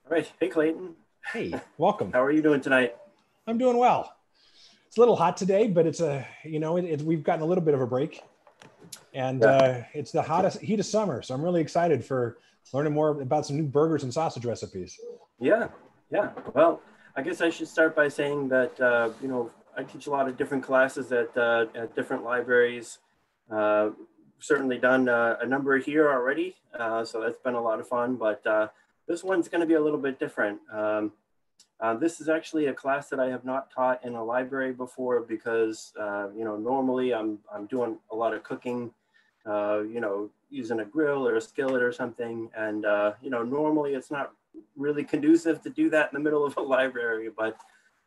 All right. Hey, Clayton. Hey, welcome. How are you doing tonight? I'm doing well. It's a little hot today, but we've gotten a little bit of a break, and Yeah. it's the hottest heat of summer. So I'm really excited for learning more about some new burgers and sausage recipes. Yeah. Yeah. Well, I guess I should start by saying that, I teach a lot of different classes at different libraries. Uh, Certainly done a number here already. So that's been a lot of fun, but this one's going to be a little bit different. This is actually a class that I have not taught in a library before because, normally I'm doing a lot of cooking, using a grill or a skillet or something. And, normally it's not really conducive to do that in the middle of a library. But,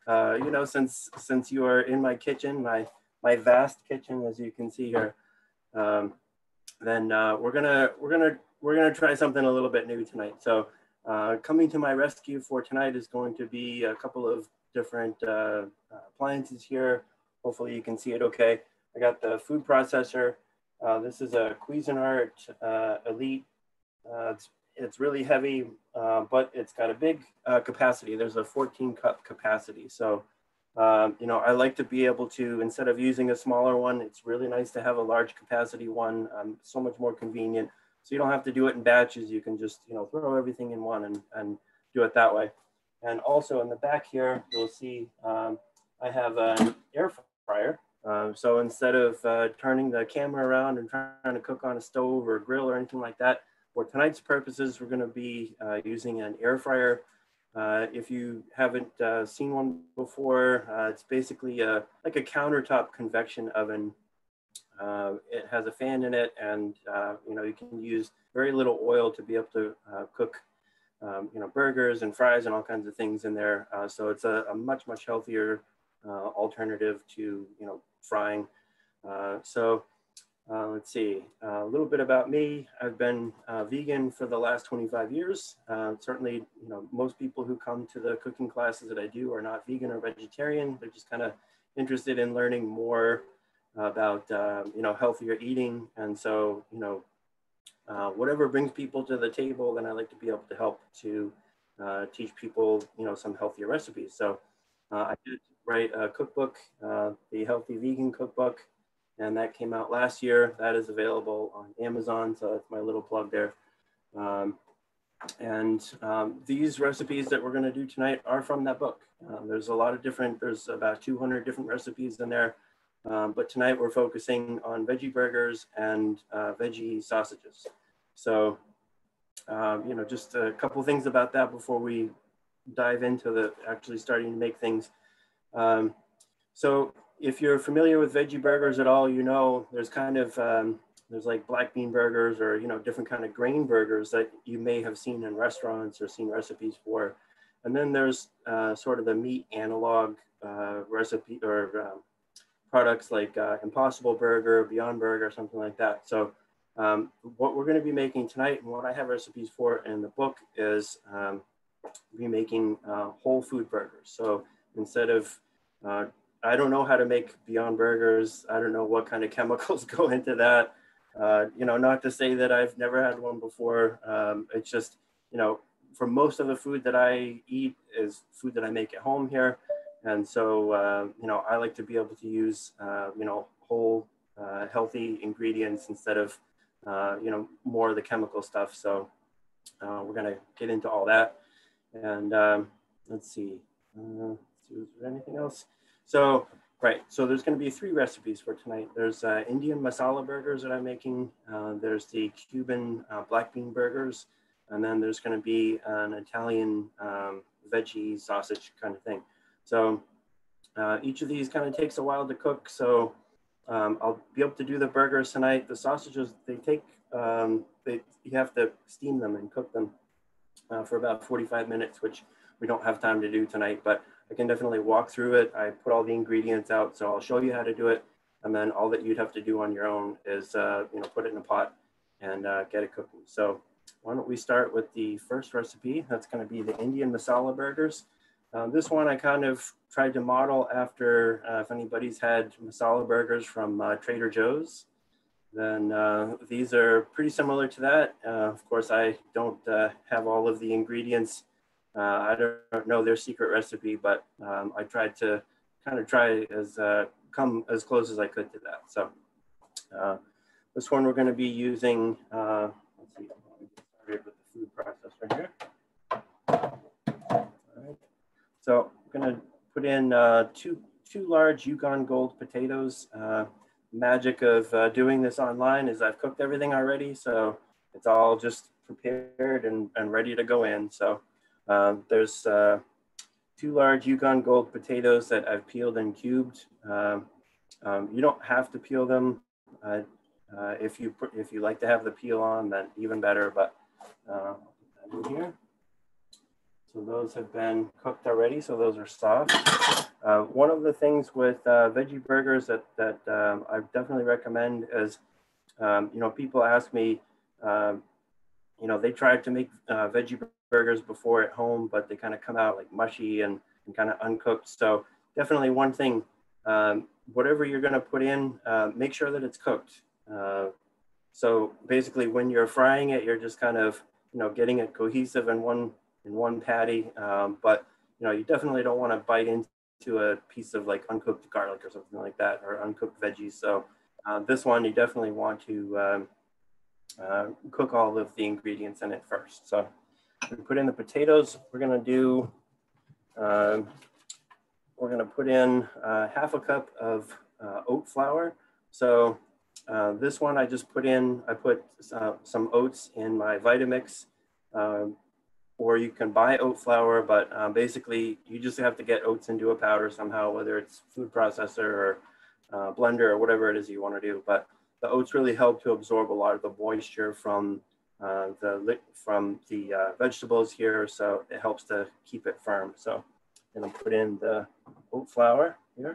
since you are in my kitchen, my vast kitchen, as you can see here, um, then we're gonna try something a little bit new tonight. So coming to my rescue for tonight is going to be a couple of different appliances here. Hopefully you can see it okay. I got the food processor. This is a Cuisinart Elite. It's really heavy, but it's got a big capacity. There's a 14 cup capacity. So, I like to be able to, instead of using a smaller one, it's really nice to have a large capacity one. So much more convenient. So you don't have to do it in batches. You can just, throw everything in one and do it that way. And also in the back here, you'll see I have an air fryer. So instead of turning the camera around and trying to cook on a stove or a grill or anything like that, for tonight's purposes, we're going to be using an air fryer. If you haven't seen one before, it's basically like a countertop convection oven. It has a fan in it, and you can use very little oil to be able to cook, burgers and fries and all kinds of things in there. So it's a much healthier alternative to frying. So let's see, a little bit about me. I've been vegan for the last 25 years. Certainly, most people who come to the cooking classes that I do are not vegan or vegetarian. They're just kind of interested in learning more about, healthier eating. And so, whatever brings people to the table, then I like to be able to help to teach people, some healthier recipes. So I did write a cookbook, the Healthy Vegan Cookbook, and that came out last year. That is available on Amazon, so that's my little plug there. These recipes that we're going to do tonight are from that book. There's about 200 different recipes in there, but tonight we're focusing on veggie burgers and veggie sausages. So, just a couple things about that before we dive into the actually starting to make things. So if you're familiar with veggie burgers at all, there's kind of there's like black bean burgers or different kind of grain burgers that you may have seen in restaurants or seen recipes for, and then there's sort of the meat analog recipe or products like Impossible Burger, Beyond Burger, something like that. So what we're going to be making tonight and what I have recipes for in the book is be making whole food burgers. So instead of I don't know how to make Beyond Burgers. I don't know what kind of chemicals go into that. Not to say that I've never had one before. It's just, for most of the food that I eat is food that I make at home here. And so, I like to be able to use, whole, healthy ingredients instead of, more of the chemical stuff. So we're going to get into all that. And let's see. Is there anything else? So, right, so there's going to be 3 recipes for tonight. There's Indian masala burgers that I'm making. There's the Cuban black bean burgers. And then there's going to be an Italian veggie sausage kind of thing. So each of these kind of takes a while to cook. So I'll be able to do the burgers tonight. The sausages, they take, you have to steam them and cook them for about 45 minutes, which we don't have time to do tonight, but I can definitely walk through it. I put all the ingredients out, so I'll show you how to do it. And then all that you'd have to do on your own is, put it in a pot and get it cooking. So why don't we start with the first recipe? That's going to be the Indian masala burgers. This one I kind of tried to model after, if anybody's had masala burgers from Trader Joe's, then these are pretty similar to that. Of course, I don't have all of the ingredients I don't know their secret recipe, but I tried to kind of try as come as close as I could to that. So this one we're going to be using. Let's see, let me get started with the food processor here. All right. So I'm going to put in two large Yukon Gold potatoes. Magic of doing this online is I've cooked everything already, so it's all just prepared and ready to go in. So there's two large Yukon Gold potatoes that I've peeled and cubed. You don't have to peel them. If you like to have the peel on, then even better. But I'll put that in here. So those have been cooked already, so those are soft. One of the things with veggie burgers that I definitely recommend is, people ask me, they tried to make veggie burgers before at home, but they kind of come out like mushy and kind of uncooked. So definitely one thing, whatever you're going to put in, make sure that it's cooked. So basically when you're frying it, you're just kind of, getting it cohesive in one patty. But, you definitely don't want to bite into a piece of like uncooked garlic or something like that, or uncooked veggies. So this one, you definitely want to cook all of the ingredients in it first. So we put in the potatoes. We're going to do, we're going to put in half a cup of oat flour. So this one I just put some oats in my Vitamix, or you can buy oat flour, but basically you just have to get oats into a powder somehow, whether it's food processor or blender or whatever it is you want to do. But the oats really help to absorb a lot of the moisture from the vegetables here, so it helps to keep it firm. So I'm going to put in the oat flour here.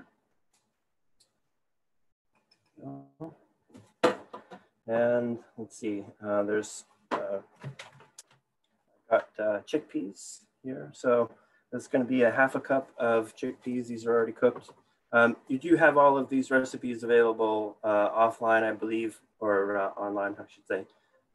And let's see, there's got chickpeas here. So that's going to be a half a cup of chickpeas. These are already cooked. You do have all of these recipes available offline, I believe, or online, I should say.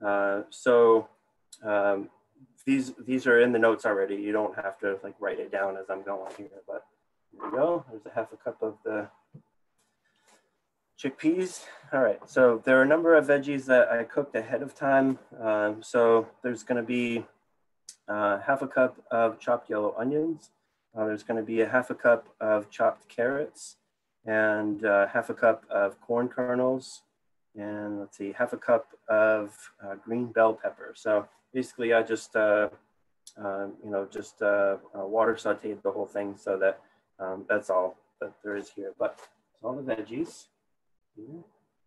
These are in the notes already. You don't have to like write it down as I'm going here, but here we go. There's a half a cup of the chickpeas. All right, so there are a number of veggies that I cooked ahead of time. So there's going to be half a cup of chopped yellow onions. There's going to be a half a cup of chopped carrots, and half a cup of corn kernels, and let's see, half a cup of green bell pepper. So basically, I just water sauteed the whole thing, so that that's all that there is here. But it's all the veggies. All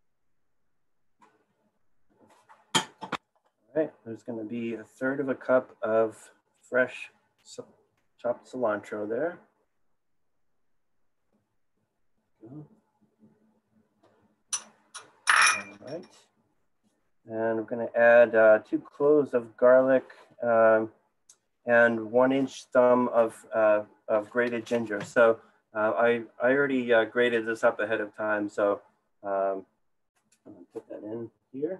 right, there's going to be a third of a cup of fresh chopped cilantro there. All right, and we're going to add 2 cloves of garlic and 1-inch thumb of grated ginger. So I already grated this up ahead of time, so I'm going to put that in here.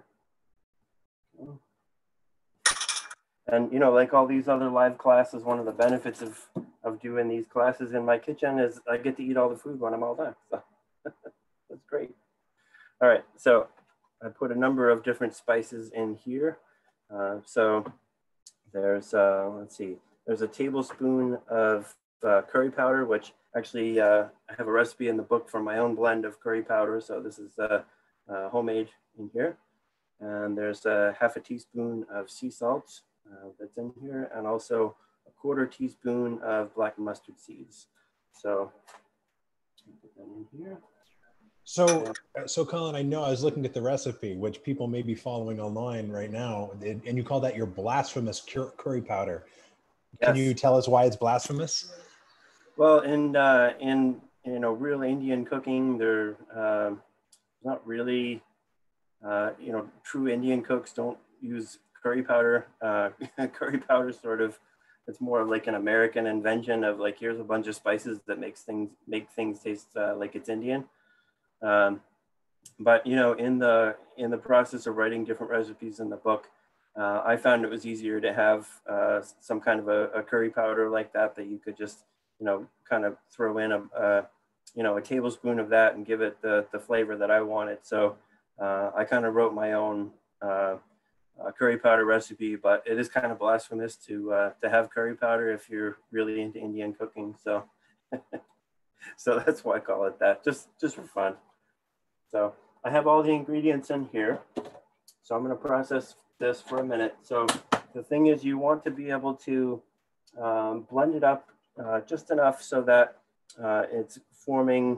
And like all these other live classes, one of the benefits of doing these classes in my kitchen is I get to eat all the food when I'm all done. So that's great. All right, so I put a number of different spices in here. So there's, let's see, there's a tablespoon of curry powder, which actually I have a recipe in the book for my own blend of curry powder. So this is homemade in here. And there's half a teaspoon of sea salt that's in here, and also a 1/4 teaspoon of black mustard seeds. So put that in here. So Colin, I know I was looking at the recipe, which people may be following online right now, and you call that your blasphemous curry powder. Can you tell us why it's blasphemous? Well, in real Indian cooking, they're not really, true Indian cooks don't use curry powder. Curry powder it's more of like an American invention of like, here's a bunch of spices that make things taste like it's Indian. But in the process of writing different recipes in the book, I found it was easier to have some kind of a curry powder like that you could just, kind of throw in a tablespoon of that and give it the flavor that I wanted. So I kind of wrote my own curry powder recipe, but it is kind of blasphemous to have curry powder if you're really into Indian cooking. So so that's why I call it that, just for fun. So I have all the ingredients in here. So I'm going to process this for a minute. So the thing is, you want to be able to blend it up just enough so that it's forming,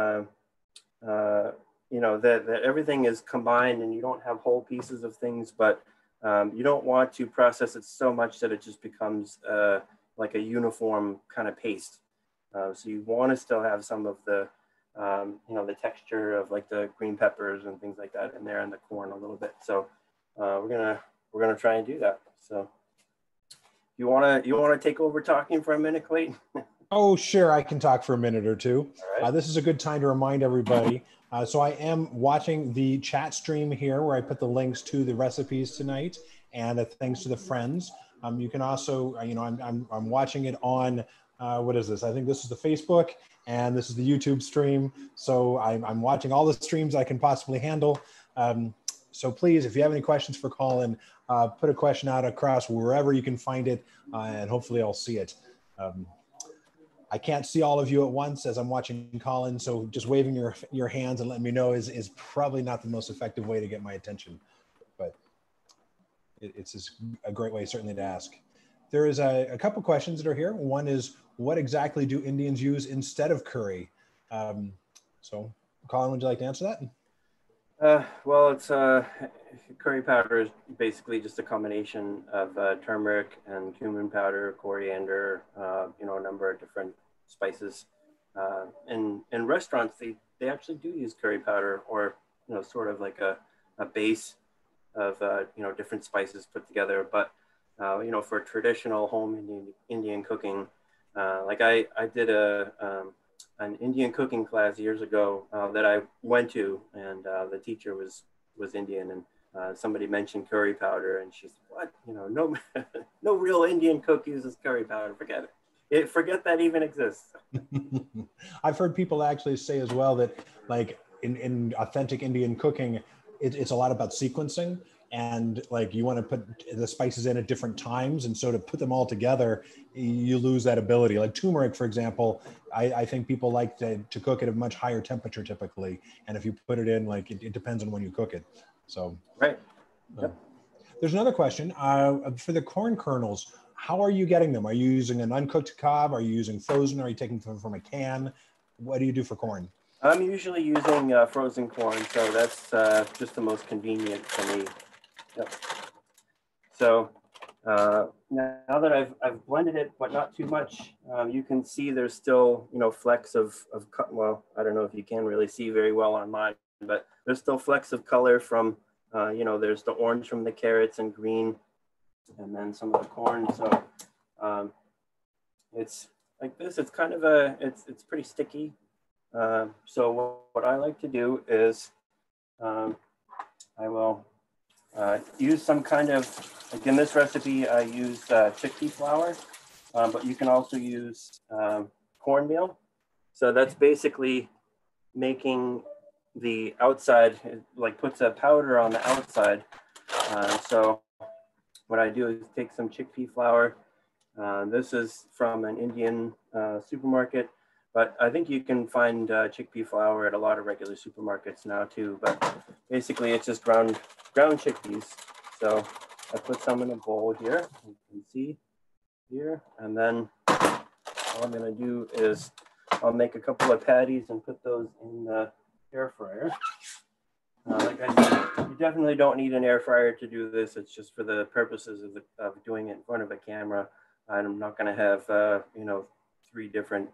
that everything is combined and you don't have whole pieces of things, but you don't want to process it so much that it just becomes like a uniform kind of paste. So you want to still have some of the, the texture of like the green peppers and things like that in there, and the corn a little bit. So we're gonna try and do that. So you wanna take over talking for a minute, Clayton? Oh, sure. I can talk for a minute or two. Right. This is a good time to remind everybody. So I am watching the chat stream here where I put the links to the recipes tonight, and thanks to the friends. You can also, I'm watching it on, what is this? I think this is the Facebook and this is the YouTube stream. So I'm watching all the streams I can possibly handle. So please, if you have any questions for Colin, put a question out across wherever you can find it, and hopefully I'll see it. I can't see all of you at once as I'm watching Colin, so just waving your hands and letting me know is probably not the most effective way to get my attention, but it's just a great way certainly to ask. There is a couple questions that are here. One is, what exactly do Indians use instead of curry? So Colin, would you like to answer that? Well, it's curry powder is basically just a combination of turmeric and cumin powder, coriander, a number of different spices. In restaurants, they actually do use curry powder, or sort of like a base of different spices put together. But for traditional home Indian cooking, like I did an Indian cooking class years ago that I went to, and the teacher was Indian, and somebody mentioned curry powder, and she's like, what? No, no real Indian cook uses curry powder. Forget it. Forget that even exists. I've heard people actually say as well that, like, in authentic Indian cooking, it's a lot about sequencing, and like you want to put the spices in at different times, and so to put them all together, you lose that ability. Like turmeric, for example, I think people like to cook at a much higher temperature typically, and if you put it in, like it depends on when you cook it. So right. Yep. There's another question for the corn kernels. How are you getting them? Are you using an uncooked cob? Are you using frozen? Are you taking them from a can? What do you do for corn? I'm usually using frozen corn, so that's just the most convenient for me. Yep. So now that I've blended it, but not too much, you can see there's still flecks of well, I don't know if you can really see very well on mine, but there's still flecks of color from there's the orange from the carrots and green, and then some of the corn. So it's like this. It's kind of it's pretty sticky. So what I like to do is I will use some kind of, like in this recipe, I use chickpea flour, but you can also use cornmeal. So that's basically making the outside, like puts a powder on the outside. So what I do is take some chickpea flour. This is from an Indian supermarket, but I think you can find chickpea flour at a lot of regular supermarkets now too. But basically it's just ground chickpeas. So I put some in a bowl here, you can see here. And then all I'm gonna do is I'll make a couple of patties and put those in the air fryer. Like I said, you definitely don't need an air fryer to do this. It's just for the purposes of doing it in front of a camera. I'm not gonna have, 3 different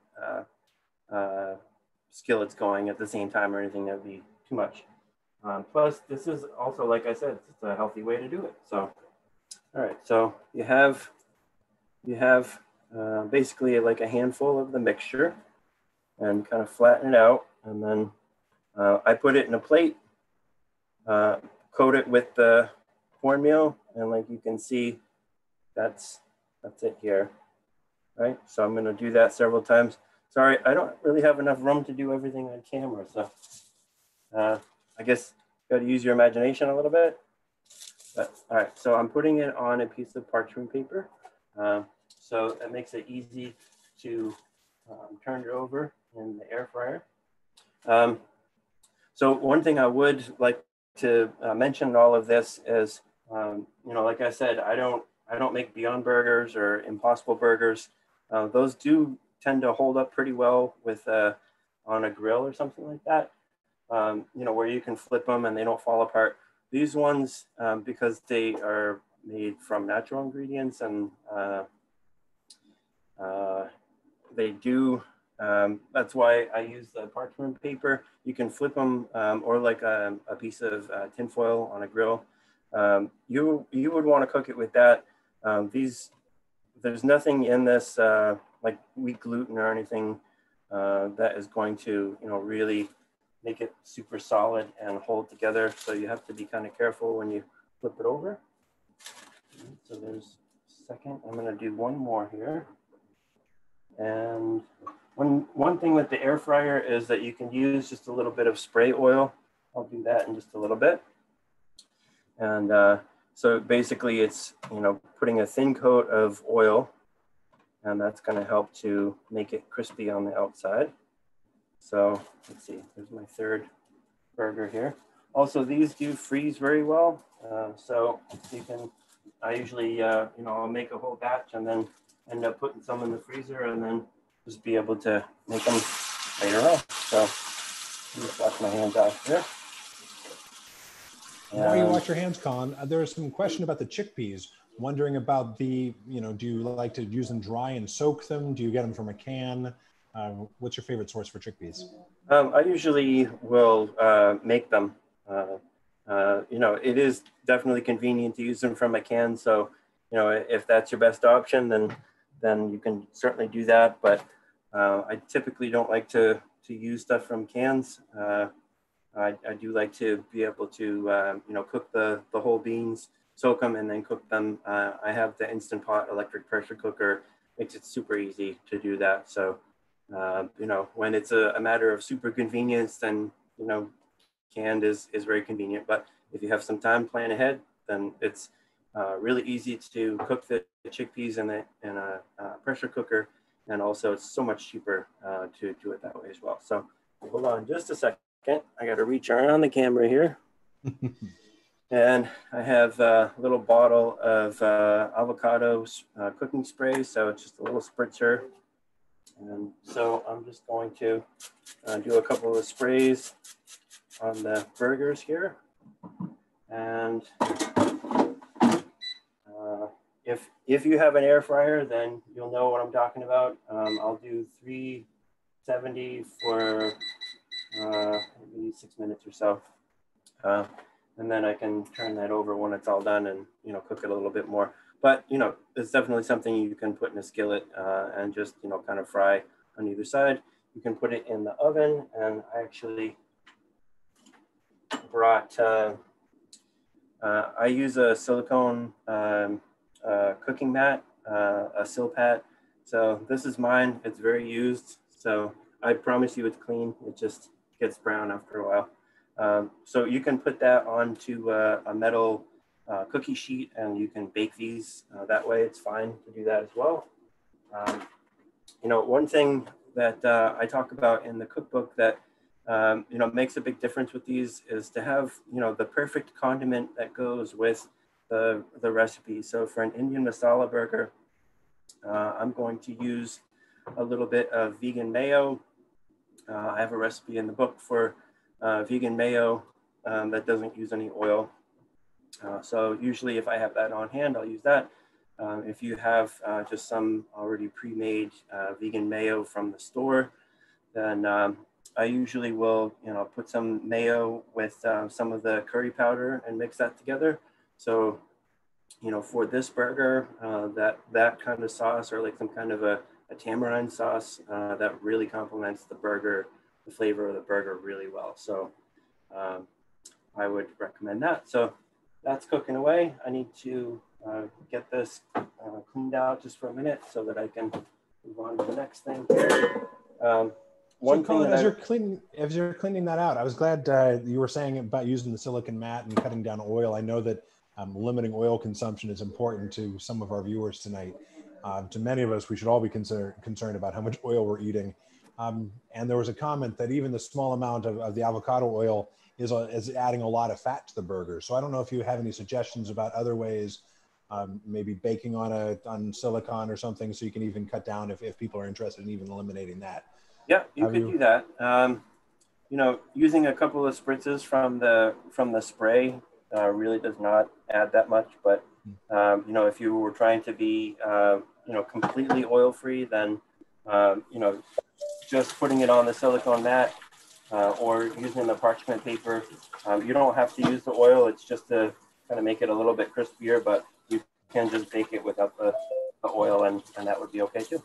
skillets going at the same time or anything. That'd be too much. Plus, this is also, like I said, it's a healthy way to do it. So, all right. So you have basically like a handful of the mixture, and kind of flatten it out, and then I put it in a plate, coat it with the cornmeal, and like you can see, that's it here, right? So I'm gonna do that several times. Sorry, I don't really have enough room to do everything on camera, so I guess you got to use your imagination a little bit. But all right, so I'm putting it on a piece of parchment paper, so that makes it easy to turn it over in the air fryer. So one thing I would like to mention in all of this is, you know, like I said, I don't make Beyond Burgers or Impossible Burgers. Those do tend to hold up pretty well with on a grill or something like that. You know, where you can flip them and they don't fall apart. These ones, because they are made from natural ingredients and they do, that's why I use the parchment paper. You can flip them or like a piece of tinfoil on a grill. You would want to cook it with that. There's nothing in this like wheat gluten or anything that is going to, you know, really make it super solid and hold together. So you have to be kind of careful when you flip it over. So there's a second. I'm going to do one more here. And one thing with the air fryer is that you can use just a little bit of spray oil. I'll do that in just a little bit. And so basically it's, you know, putting a thin coat of oil, and that's going to help to make it crispy on the outside. So let's see, there's my third burger here. Also, these do freeze very well. So you can, I usually, you know, I'll make a whole batch and then end up putting some in the freezer and then just be able to make them later on. So let me just wash my hands off here. While you wash your hands, Colin, there was some question about the chickpeas. Wondering about the, you know, do you like to use them dry and soak them? Do you get them from a can? What's your favorite source for chickpeas? I usually will make them. You know, it is definitely convenient to use them from a can. So, you know, if that's your best option, then you can certainly do that. But I typically don't like to use stuff from cans. I do like to be able to, you know, cook the whole beans, soak them, and then cook them. I have the Instant Pot electric pressure cooker. Makes it super easy to do that. So, you know, when it's a matter of super convenience, then, you know, canned is very convenient. But if you have some time, plan ahead, then it's really easy to cook the chickpeas in a pressure cooker. And also it's so much cheaper to do it that way as well. So hold on just a second. I got to reach around the camera here. And I have a little bottle of avocado cooking spray. So it's just a little spritzer. And so I'm just going to do a couple of sprays on the burgers here. And if you have an air fryer, then you'll know what I'm talking about. I'll do 370 for maybe 6 minutes or so. And then I can turn that over when it's all done and, you know, cook it a little bit more. But, you know, it's definitely something you can put in a skillet and just, you know, kind of fry on either side. You can put it in the oven, and I actually brought, I use a silicone cooking mat, a Silpat. So this is mine. It's very used. So I promise you it's clean. It just gets brown after a while. So you can put that onto a metal cookie sheet, and you can bake these that way. It's fine to do that as well. You know, one thing that I talk about in the cookbook that you know, makes a big difference with these is to have, you know, the perfect condiment that goes with the recipe. So for an Indian masala burger, I'm going to use a little bit of vegan mayo. I have a recipe in the book for vegan mayo that doesn't use any oil. So usually if I have that on hand, I'll use that. If you have just some already pre-made vegan mayo from the store, then I usually will, you know, put some mayo with some of the curry powder and mix that together. So, you know, for this burger, that kind of sauce, or like some kind of a tamarind sauce, that really complements the burger, the flavor of the burger really well. So I would recommend that. So that's cooking away. I need to get this cleaned out just for a minute so that I can move on to the next thing. So Colin, as you're cleaning that out, I was glad you were saying about using the silicon mat and cutting down oil. I know that limiting oil consumption is important to some of our viewers tonight. To many of us, we should all be concerned about how much oil we're eating. And there was a comment that even the small amount of the avocado oil is adding a lot of fat to the burger. So I don't know if you have any suggestions about other ways, maybe baking on silicone or something, so you can even cut down if people are interested in even eliminating that. Yeah, you could do that. You know, using a couple of spritzes from the spray really does not add that much. But you know, if you were trying to be you know, completely oil free, then you know, just putting it on the silicone mat or using the parchment paper, you don't have to use the oil. It's just to kind of make it a little bit crispier, but you can just bake it without the oil, and that would be okay too.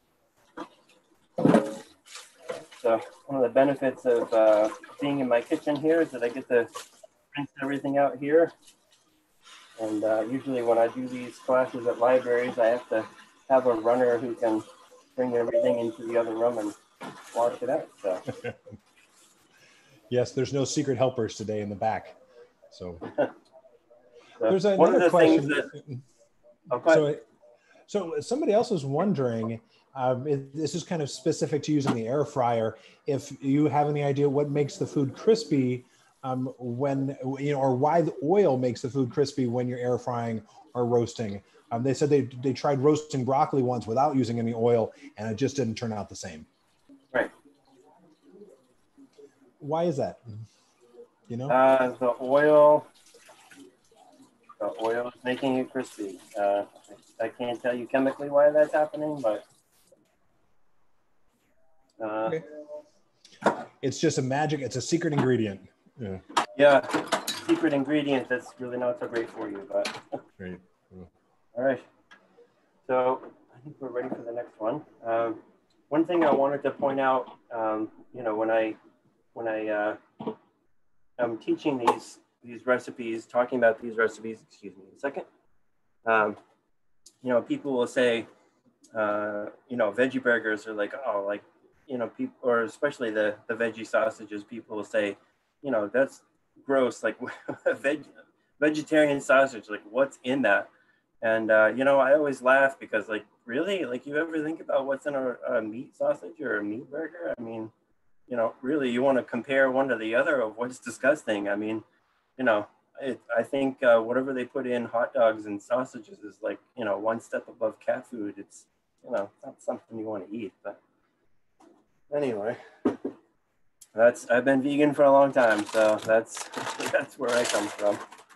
So one of the benefits of being in my kitchen here is that I get to rinse everything out here. And usually when I do these classes at libraries, I have to have a runner who can bring everything into the other room and wash it out. So. Yes, there's no secret helpers today in the back. So, there's one another of the question. Things that, so somebody else was wondering, this is kind of specific to using the air fryer, if you have any idea what makes the food crispy when, you know, or why the oil makes the food crispy when you're air frying or roasting. They said they tried roasting broccoli once without using any oil, and it just didn't turn out the same. Right. Why is that? You know? The oil is making it crispy. I can't tell you chemically why that's happening, but okay. It's just it's a secret ingredient. Yeah. Yeah, secret ingredient that's really not so great for you, but. Great. Yeah. All right. So I think we're ready for the next one. One thing I wanted to point out, you know, when I'm teaching these recipes, talking about these recipes, excuse me a second, you know, people will say, you know, veggie burgers are like, oh, like, you know, people, or especially the veggie sausages, people will say, you know, that's gross, like vegetarian sausage, like what's in that? And, you know, I always laugh because, like, really, like, you ever think about what's in a meat sausage or a meat burger? I mean, you know, really, you want to compare one to the other of what's disgusting. I mean, you know, I think whatever they put in hot dogs and sausages is like, you know, one step above cat food. It's, you know, not something you want to eat. But anyway, I've been vegan for a long time, so that's where I come from.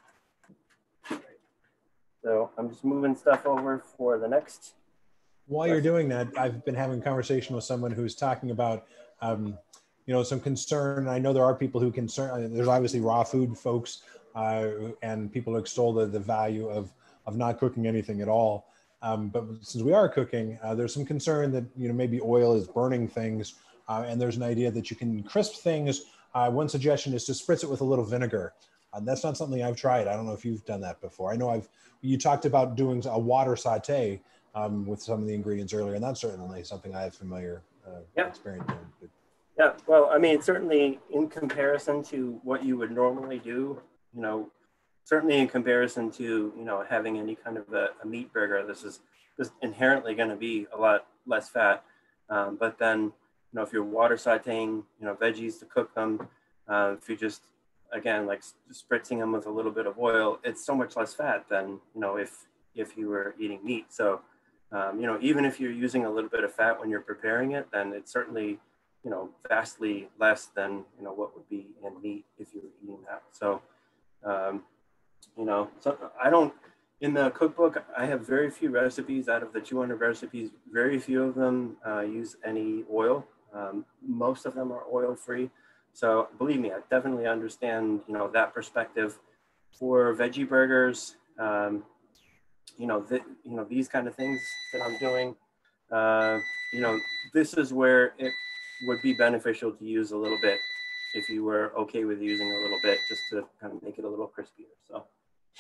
So I'm just moving stuff over for the next. While you're doing that, I've been having a conversation with someone who's talking about, you know, some concern. I know there are people who there's obviously raw food folks and people who extol the value of not cooking anything at all. But since we are cooking, there's some concern that, you know, maybe oil is burning things. And there's an idea that you can crisp things. One suggestion is to spritz it with a little vinegar. That's not something I've tried. I don't know if you've done that before. I know you talked about doing a water saute with some of the ingredients earlier, and that's certainly something I have familiar experience with. Yeah, well, I mean, certainly in comparison to what you would normally do, you know, certainly in comparison to, you know, having any kind of a meat burger, this is just inherently going to be a lot less fat. But then, you know, if you're water sauteing, you know, veggies to cook them, if you just, again, like spritzing them with a little bit of oil, it's so much less fat than, you know, if you were eating meat. So, you know, even if you're using a little bit of fat when you're preparing it, then it's certainly, you know, vastly less than, you know, what would be in meat if you were eating that. So, you know, so in the cookbook, I have very few recipes out of the 200 recipes. Very few of them use any oil. Most of them are oil free. So believe me, I definitely understand, you know, that perspective. For veggie burgers, you know, these kind of things that I'm doing, you know, this is where it would be beneficial to use a little bit if you were okay with using a little bit just to kind of make it a little crispier. So,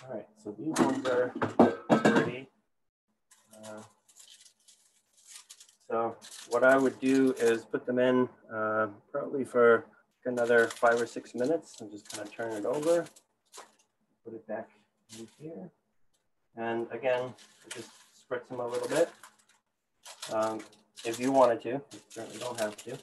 All right, so these ones are ready. So what I would do is put them in probably for another 5 or 6 minutes and just kind of turn it over, put it back in here. And again, just spritz them a little bit. If you wanted to, you certainly don't have to.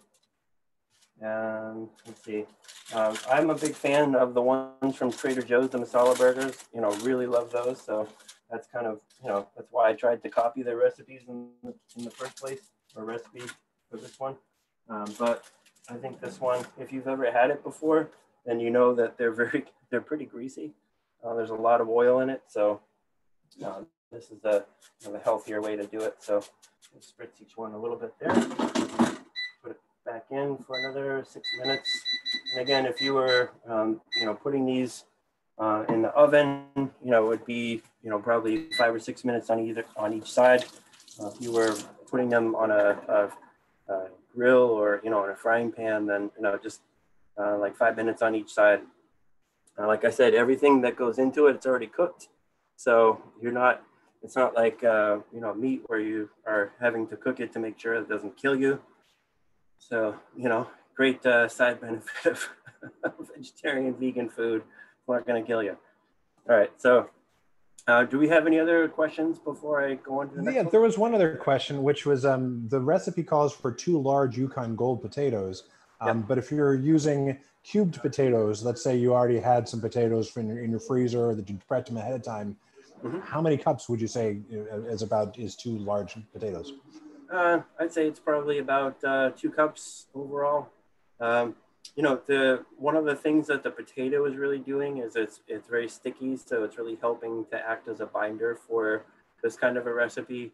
And let's see, I'm a big fan of the ones from Trader Joe's, the masala burgers, you know, really love those. So that's kind of, you know, that's why I tried to copy their recipes in the first place, or recipe for this one. But I think this one, if you've ever had it before, then you know that they're pretty greasy. There's a lot of oil in it. So this is a healthier way to do it. So we'll spritz each one a little bit there. Put it back in for another 6 minutes. And again, if you were, you know, putting these in the oven, you know, it would be, you know, probably 5 or 6 minutes on each side. If you were putting them on a grill or, you know, in a frying pan, then, you know, just like 5 minutes on each side. Like I said, everything that goes into it, it's already cooked. So it's not like, you know, meat where you are having to cook it to make sure it doesn't kill you. So, you know, great side benefit of vegetarian, vegan food. It's not going to kill you. All right. So do we have any other questions before I go on to the next one? There was one other question, which was the recipe calls for 2 large Yukon Gold potatoes. But if you're using cubed potatoes, let's say you already had some potatoes in your freezer that you prepped them ahead of time, how many cups would you say is 2 large potatoes? I'd say it's probably about 2 cups overall. You know, one of the things that the potato is really doing is it's very sticky, so it's really helping to act as a binder for this kind of a recipe.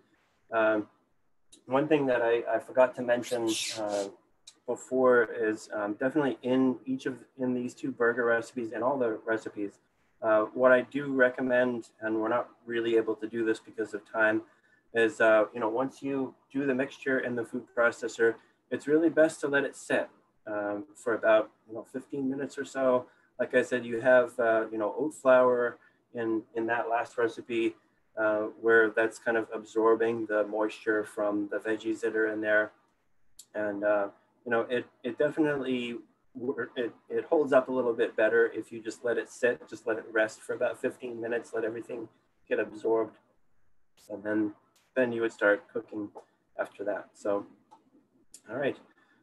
One thing that I forgot to mention before is definitely in these 2 burger recipes and all the recipes, what I do recommend, and we're not really able to do this because of time, is, you know, once you do the mixture in the food processor, it's really best to let it sit for about, you know, 15 minutes or so. Like I said, you have, you know, oat flour in that last recipe where that's kind of absorbing the moisture from the veggies that are in there. And, you know, it definitely, it holds up a little bit better if you just let it sit, just let it rest for about 15 minutes, let everything get absorbed. And then you would start cooking after that. So, all right.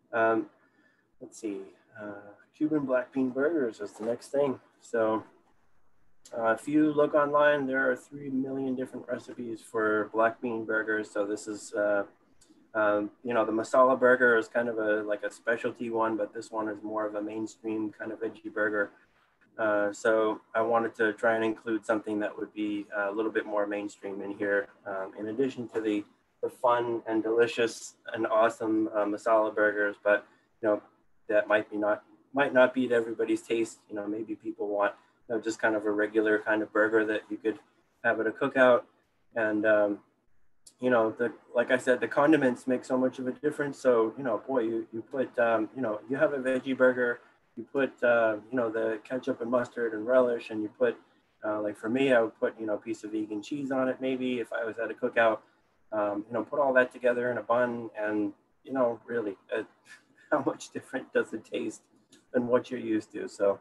Let's see. Cuban black bean burgers is the next thing. So if you look online, there are 3 million different recipes for black bean burgers. So this is, you know, the masala burger is kind of like a specialty one, but this one is more of a mainstream kind of veggie burger. So I wanted to try and include something that would be a little bit more mainstream in here, in addition to the fun and delicious and awesome masala burgers. But, you know, that might not be to everybody's taste. You know, maybe people want, you know, just kind of a regular kind of burger that you could have at a cookout. And you know, like I said, the condiments make so much of a difference. So, you know, boy, you put, you know, you have a veggie burger, you put, you know, the ketchup and mustard and relish, and you put, like for me, I would put, you know, a piece of vegan cheese on it, maybe if I was at a cookout, you know, put all that together in a bun, and, you know, really, how much different does it taste than what you're used to? So,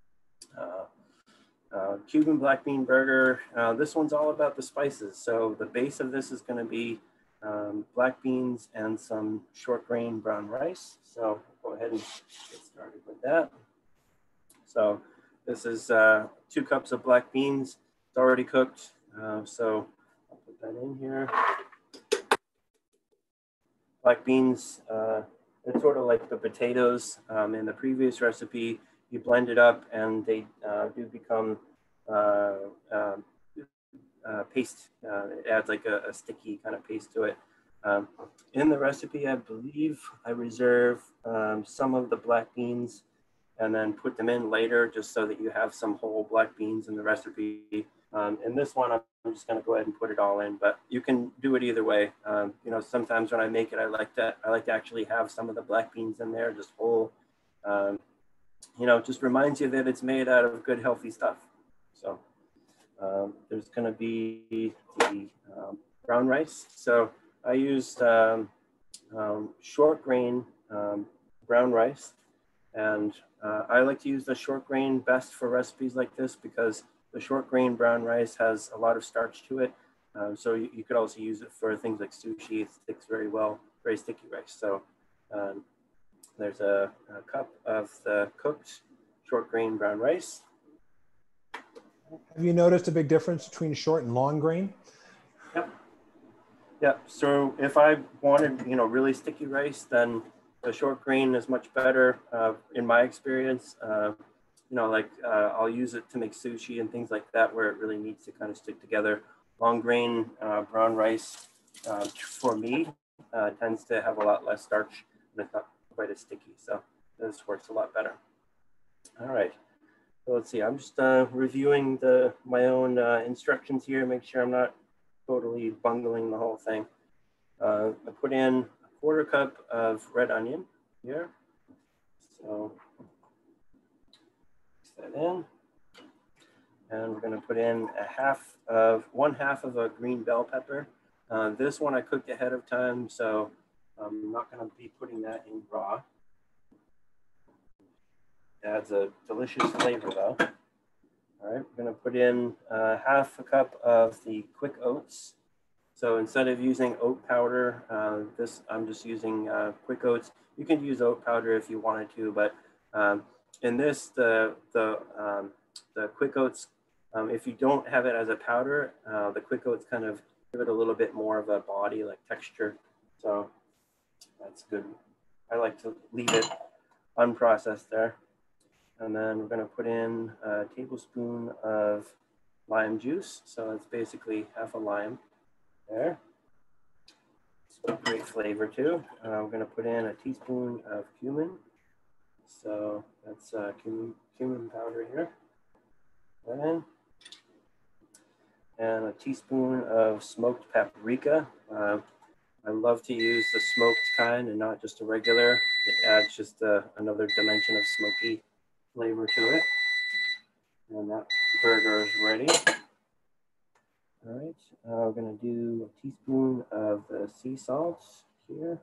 Cuban black bean burger. This one's all about the spices. So the base of this is going to be black beans and some short grain brown rice. So go ahead and get started with that. So this is 2 cups of black beans. It's already cooked. So I'll put that in here. Black beans, it's sort of like the potatoes in the previous recipe. You blend it up and they do become paste. It adds like a sticky kind of paste to it. In the recipe, I believe I reserve some of the black beans and then put them in later just so that you have some whole black beans in the recipe. In this one, I'm just going to go ahead and put it all in, but you can do it either way. You know, sometimes when I make it, I like to actually have some of the black beans in there, just whole. You know, it just reminds you that it's made out of good, healthy stuff. So, There's going to be the brown rice. So I used short grain brown rice, and I like to use the short grain best for recipes like this because the short grain brown rice has a lot of starch to it. So you could also use it for things like sushi. It sticks very well, very sticky rice. So there's a cup of the cooked short grain brown rice. Have you noticed a big difference between short and long grain? Yep. Yep. So if I wanted, really sticky rice, then the short grain is much better in my experience. I'll use it to make sushi and things like that where it really needs to kind of stick together. Long grain brown rice for me tends to have a lot less starch and it's not quite as sticky. So this works a lot better. All right. So let's see, I'm just reviewing my own instructions here, make sure I'm not totally bungling the whole thing. I put in a 1/4 cup of red onion here. So mix that in. And we're gonna put in 1/2 of a green bell pepper. This one I cooked ahead of time, so I'm not gonna be putting that in raw. Adds a delicious flavor though. All right, we're gonna put in 1/2 cup of the quick oats. So instead of using oat powder, I'm just using quick oats. You can use oat powder if you wanted to, but in this, the quick oats, if you don't have it as a powder, the quick oats kind of give it a little bit more of a body, like texture. So that's good. I like to leave it unprocessed there. And then we're gonna put in a tablespoon of lime juice. So it's basically 1/2 a lime there. It's a great flavor too. We're gonna put in a teaspoon of cumin. So that's cumin powder here. And a teaspoon of smoked paprika. I love to use the smoked kind and not just a regular. It adds just another dimension of smoky flavor to it. And that burger is ready. All right, we're gonna do a teaspoon of the sea salt here.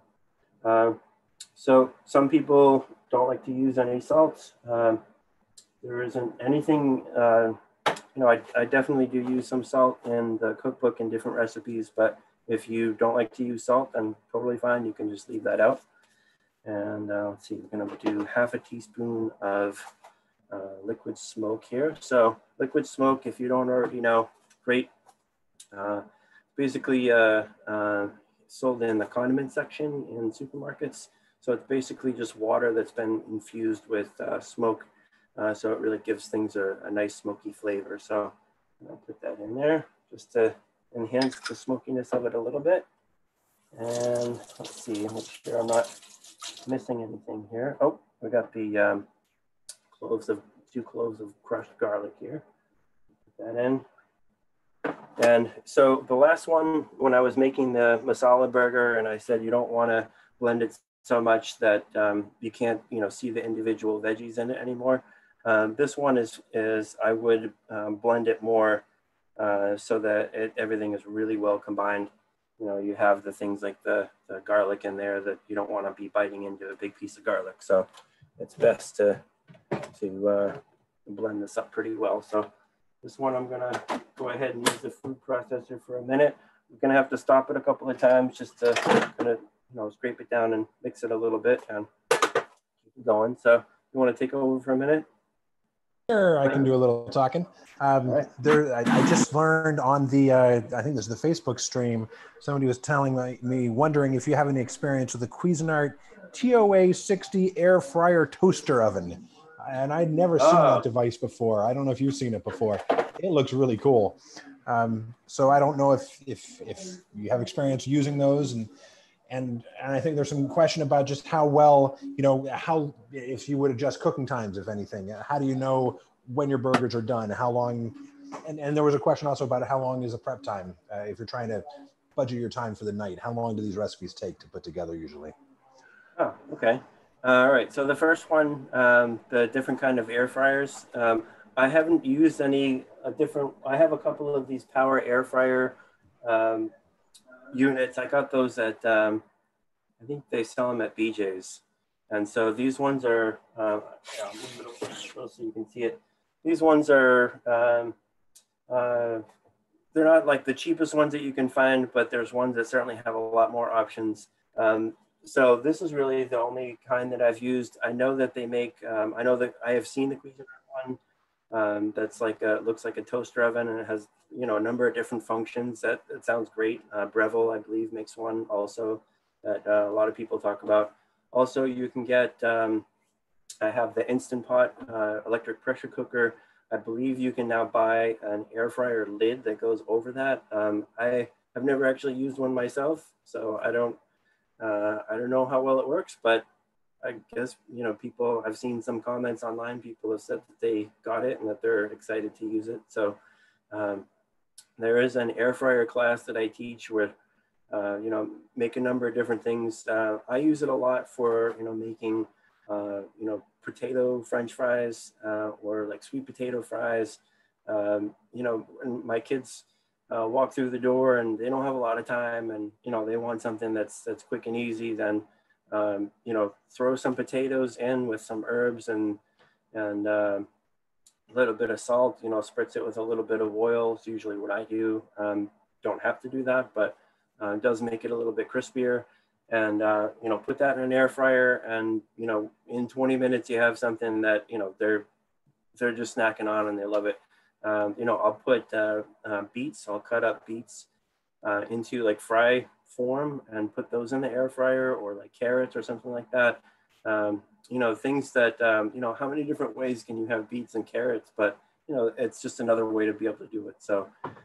So some people don't like to use any salt. There isn't anything, I definitely do use some salt in the cookbook in different recipes, but if you don't like to use salt, then totally fine. You can just leave that out. And let's see, we're gonna do 1/2 a teaspoon of liquid smoke here. So liquid smoke, if you don't already know, great. Basically sold in the condiment section in supermarkets. So it's basically just water that's been infused with smoke. So it really gives things a nice smoky flavor. So I'll put that in there just to enhance the smokiness of it a little bit. And let's see, make sure I'm not missing anything here. Oh, we got the 2 cloves of crushed garlic here. Put that in. And so the last one, when I was making the masala burger, and I said you don't want to blend it so much that you can't, see the individual veggies in it anymore. This one is I would blend it more so that everything is really well combined. You have the things like the garlic in there that you don't want to be biting into a big piece of garlic. So it's best to blend this up pretty well. So this one, I'm gonna go ahead and use the food processor for a minute. I'm gonna have to stop it a couple of times just to kind of, scrape it down and mix it a little bit and keep it going. So you want to take over for a minute? Sure, I can do a little talking. I just learned on the, I think this is the Facebook stream, somebody was telling me, wondering if you have any experience with the Cuisinart TOA 60 air fryer toaster oven. And I'd never seen that device before. I don't know if you've seen it before. It looks really cool. So I don't know if you have experience using those, and I think there's some question about just how well, how, if you would adjust cooking times, if anything, how do you know when your burgers are done? How long, and there was a question also about how long is the prep time? If you're trying to budget your time for the night, how long do these recipes take to put together usually? Oh, okay. All right, so the first one, the different kind of air fryers. I haven't used any I have a couple of these power air fryer units. I got those at, I think they sell them at BJ's. And so these ones are, I'll move it over so you can see it. These ones are, they're not like the cheapest ones that you can find, but there's ones that certainly have a lot more options. So this is really the only kind that I've used. I know that they make, I know that I have seen the Cuisinart one that's like looks like a toaster oven, and it has, you know, a number of different functions. That sounds great. Breville, I believe, makes one also that a lot of people talk about. Also, you can get, I have the Instant Pot electric pressure cooker. I believe you can now buy an air fryer lid that goes over that. I have never actually used one myself, so I don't know how well it works, but I guess, you know, people, I've seen some comments online, people have said that they got it and that they're excited to use it. So there is an air fryer class that I teach where, you know, make a number of different things. I use it a lot for, you know, making, you know, potato French fries or like sweet potato fries. You know, and my kids walk through the door and they don't have a lot of time, and, you know, they want something that's quick and easy, then, you know, throw some potatoes in with some herbs and a little bit of salt, you know, spritz it with a little bit of oil. It's usually what I do. Don't have to do that, but it does make it a little bit crispier. And, you know, put that in an air fryer, and, you know, in 20 minutes you have something that, you know, they're just snacking on and they love it. You know, I'll put beets, I'll cut up beets into like fry form and put those in the air fryer, or like carrots or something like that. You know, things that, you know, how many different ways can you have beets and carrots? But, you know, it's just another way to be able to do it. So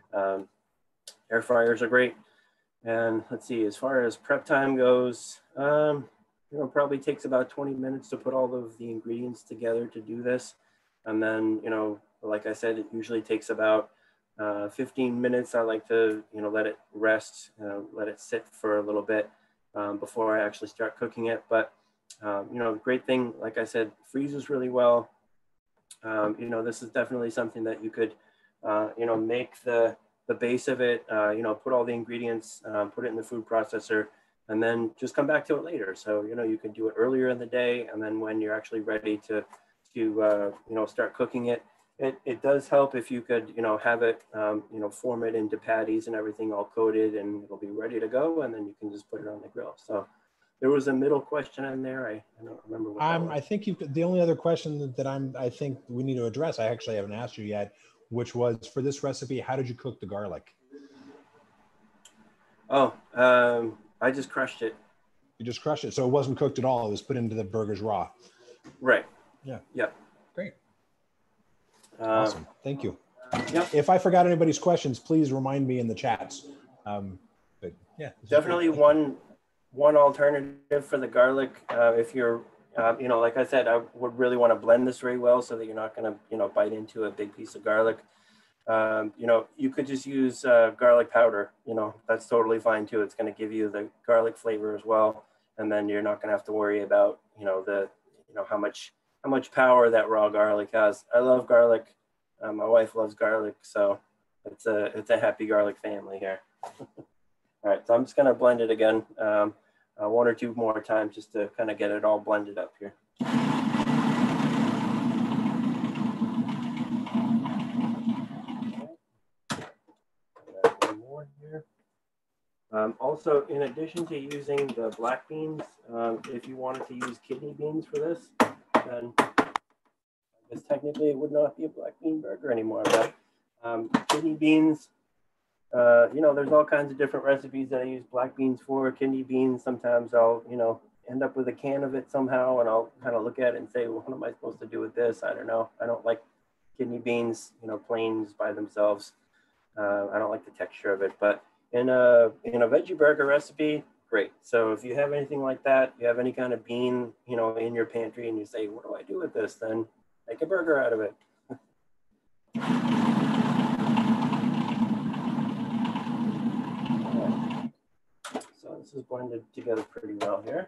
air fryers are great. And let's see, as far as prep time goes, you know, probably takes about 20 minutes to put all of the ingredients together to do this. And then, you know, like I said, it usually takes about 15 minutes. I like to, you know, let it rest, let it sit for a little bit before I actually start cooking it. But, you know, the great thing, like I said, freezes really well. You know, this is definitely something that you could, you know, make the base of it, you know, put all the ingredients, put it in the food processor, and then just come back to it later. So, you know, you can do it earlier in the day, and then when you're actually ready to you know, start cooking it, it does help if you could, you know, have it, you know, form it into patties and everything all coated, and it'll be ready to go, and then you can just put it on the grill. So there was a middle question in there. I don't remember what that was. I think the only other question that I think we need to address, I actually haven't asked you yet, which was, for this recipe, how did you cook the garlic? Oh, I just crushed it. You just crushed it. So it wasn't cooked at all. It was put into the burgers raw. Right. Yeah. Yep. Great. Awesome. Thank you. Yep. If I forgot anybody's questions, please remind me in the chats. But yeah. Definitely one alternative for the garlic. If you're, you know, like I said, I would really want to blend this very well so that you're not going to, you know, bite into a big piece of garlic. You know, you could just use garlic powder. You know, that's totally fine too. It's going to give you the garlic flavor as well, and then you're not going to have to worry about, you know, how much power that raw garlic has. I love garlic. My wife loves garlic, so it's a happy garlic family here. All right, so I'm just going to blend it again, one or two more times, just to kind of get it all blended up here. Also, in addition to using the black beans, if you wanted to use kidney beans for this, then I guess technically it would not be a black bean burger anymore. But kidney beans, you know, there's all kinds of different recipes that I use black beans for. Kidney beans, sometimes I'll, you know, end up with a can of it somehow, and I'll kind of look at it and say, well, what am I supposed to do with this? I don't know. I don't like kidney beans, you know, plain by themselves. I don't like the texture of it, but in a veggie burger recipe, great. So if you have anything like that, you have any kind of bean, you know, in your pantry, and you say, what do I do with this? Then make a burger out of it. Right. So this is blended together pretty well here.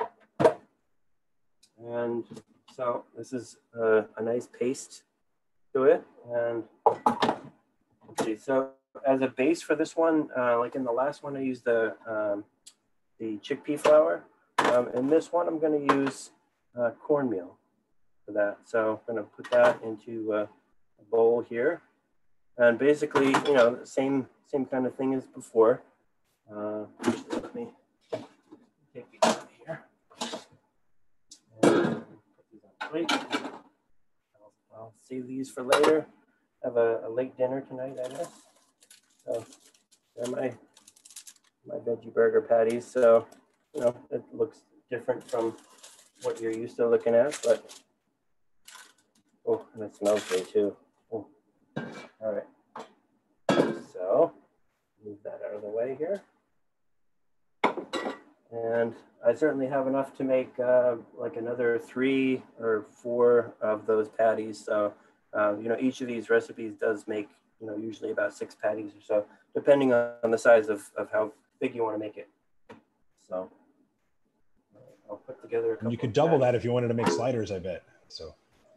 And so this is a nice paste to it. And Okay, so as a base for this one, like in the last one, I used the chickpea flour. In this one, I'm going to use cornmeal for that. So I'm going to put that into a bowl here. And basically, you know, same kind of thing as before. Let me take these out of here. And put these on the plate. I'll save these for later. Have a late dinner tonight, I guess. So they're my veggie burger patties. So, you know, it looks different from what you're used to looking at, but oh, and it smells great too. Oh. All right. So move that out of the way here. And I certainly have enough to make like another 3 or 4 of those patties. So, you know, each of these recipes does make, you know, usually about 6 patties or so, depending on the size of how big you want to make it. So I'll put together a couple. And you could double that if you wanted to make sliders, I bet. So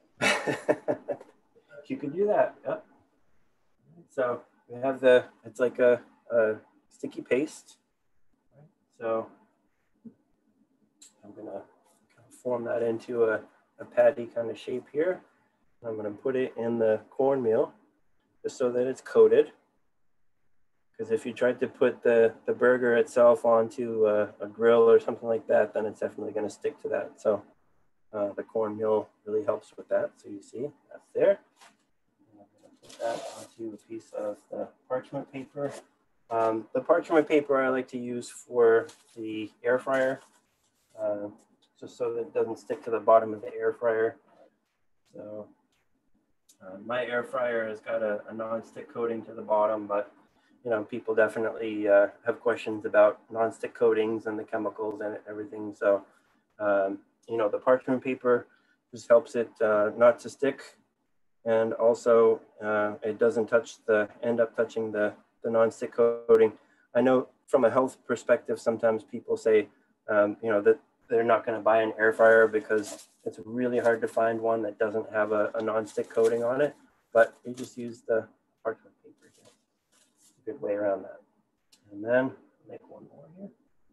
you could do that. Yep. So we have it's like a sticky paste. So I'm gonna kind of form that into a patty kind of shape here. I'm gonna put it in the cornmeal just so that it's coated. Because if you tried to put the burger itself onto a grill or something like that, then it's definitely gonna stick to that. So the cornmeal really helps with that. So you see, that's there. And I'm gonna put that onto a piece of the parchment paper. The parchment paper I like to use for the air fryer, just so that it doesn't stick to the bottom of the air fryer. So my air fryer has got a non-stick coating to the bottom, but you know, people definitely have questions about non-stick coatings and the chemicals and everything. So you know, the parchment paper just helps it not to stick, and also it doesn't end up touching the non-stick coating. I know from a health perspective, sometimes people say, you know, that they're not going to buy an air fryer because it's really hard to find one that doesn't have a non-stick coating on it, but you just use the parchment paper here. It's a good way around that. And then make one more here.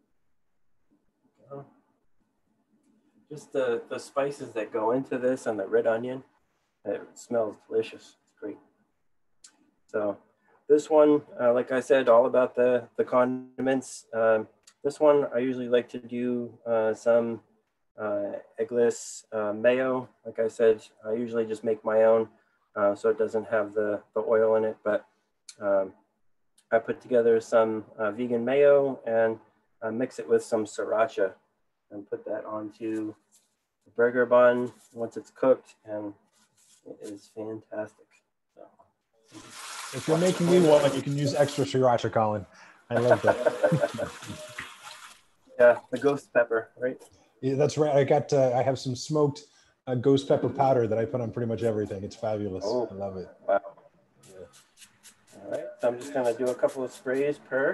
Go. Just the spices that go into this and the red onion, it smells delicious. It's great. So this one, like I said, all about the condiments. This one, I usually like to do some eggless mayo. Like I said, I usually just make my own, so it doesn't have the oil in it. But I put together some vegan mayo and mix it with some sriracha and put that onto the burger bun once it's cooked, and it is fantastic. So. If you're making me one, you can use extra sriracha, Colin. I love that. Yeah, the ghost pepper, right? Yeah, that's right. I have some smoked ghost pepper powder that I put on pretty much everything. It's fabulous. Oh, I love it. Wow. Yeah. All right, so I'm just gonna do a couple of sprays per.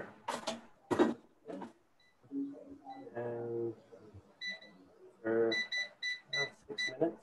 And for about 6 minutes.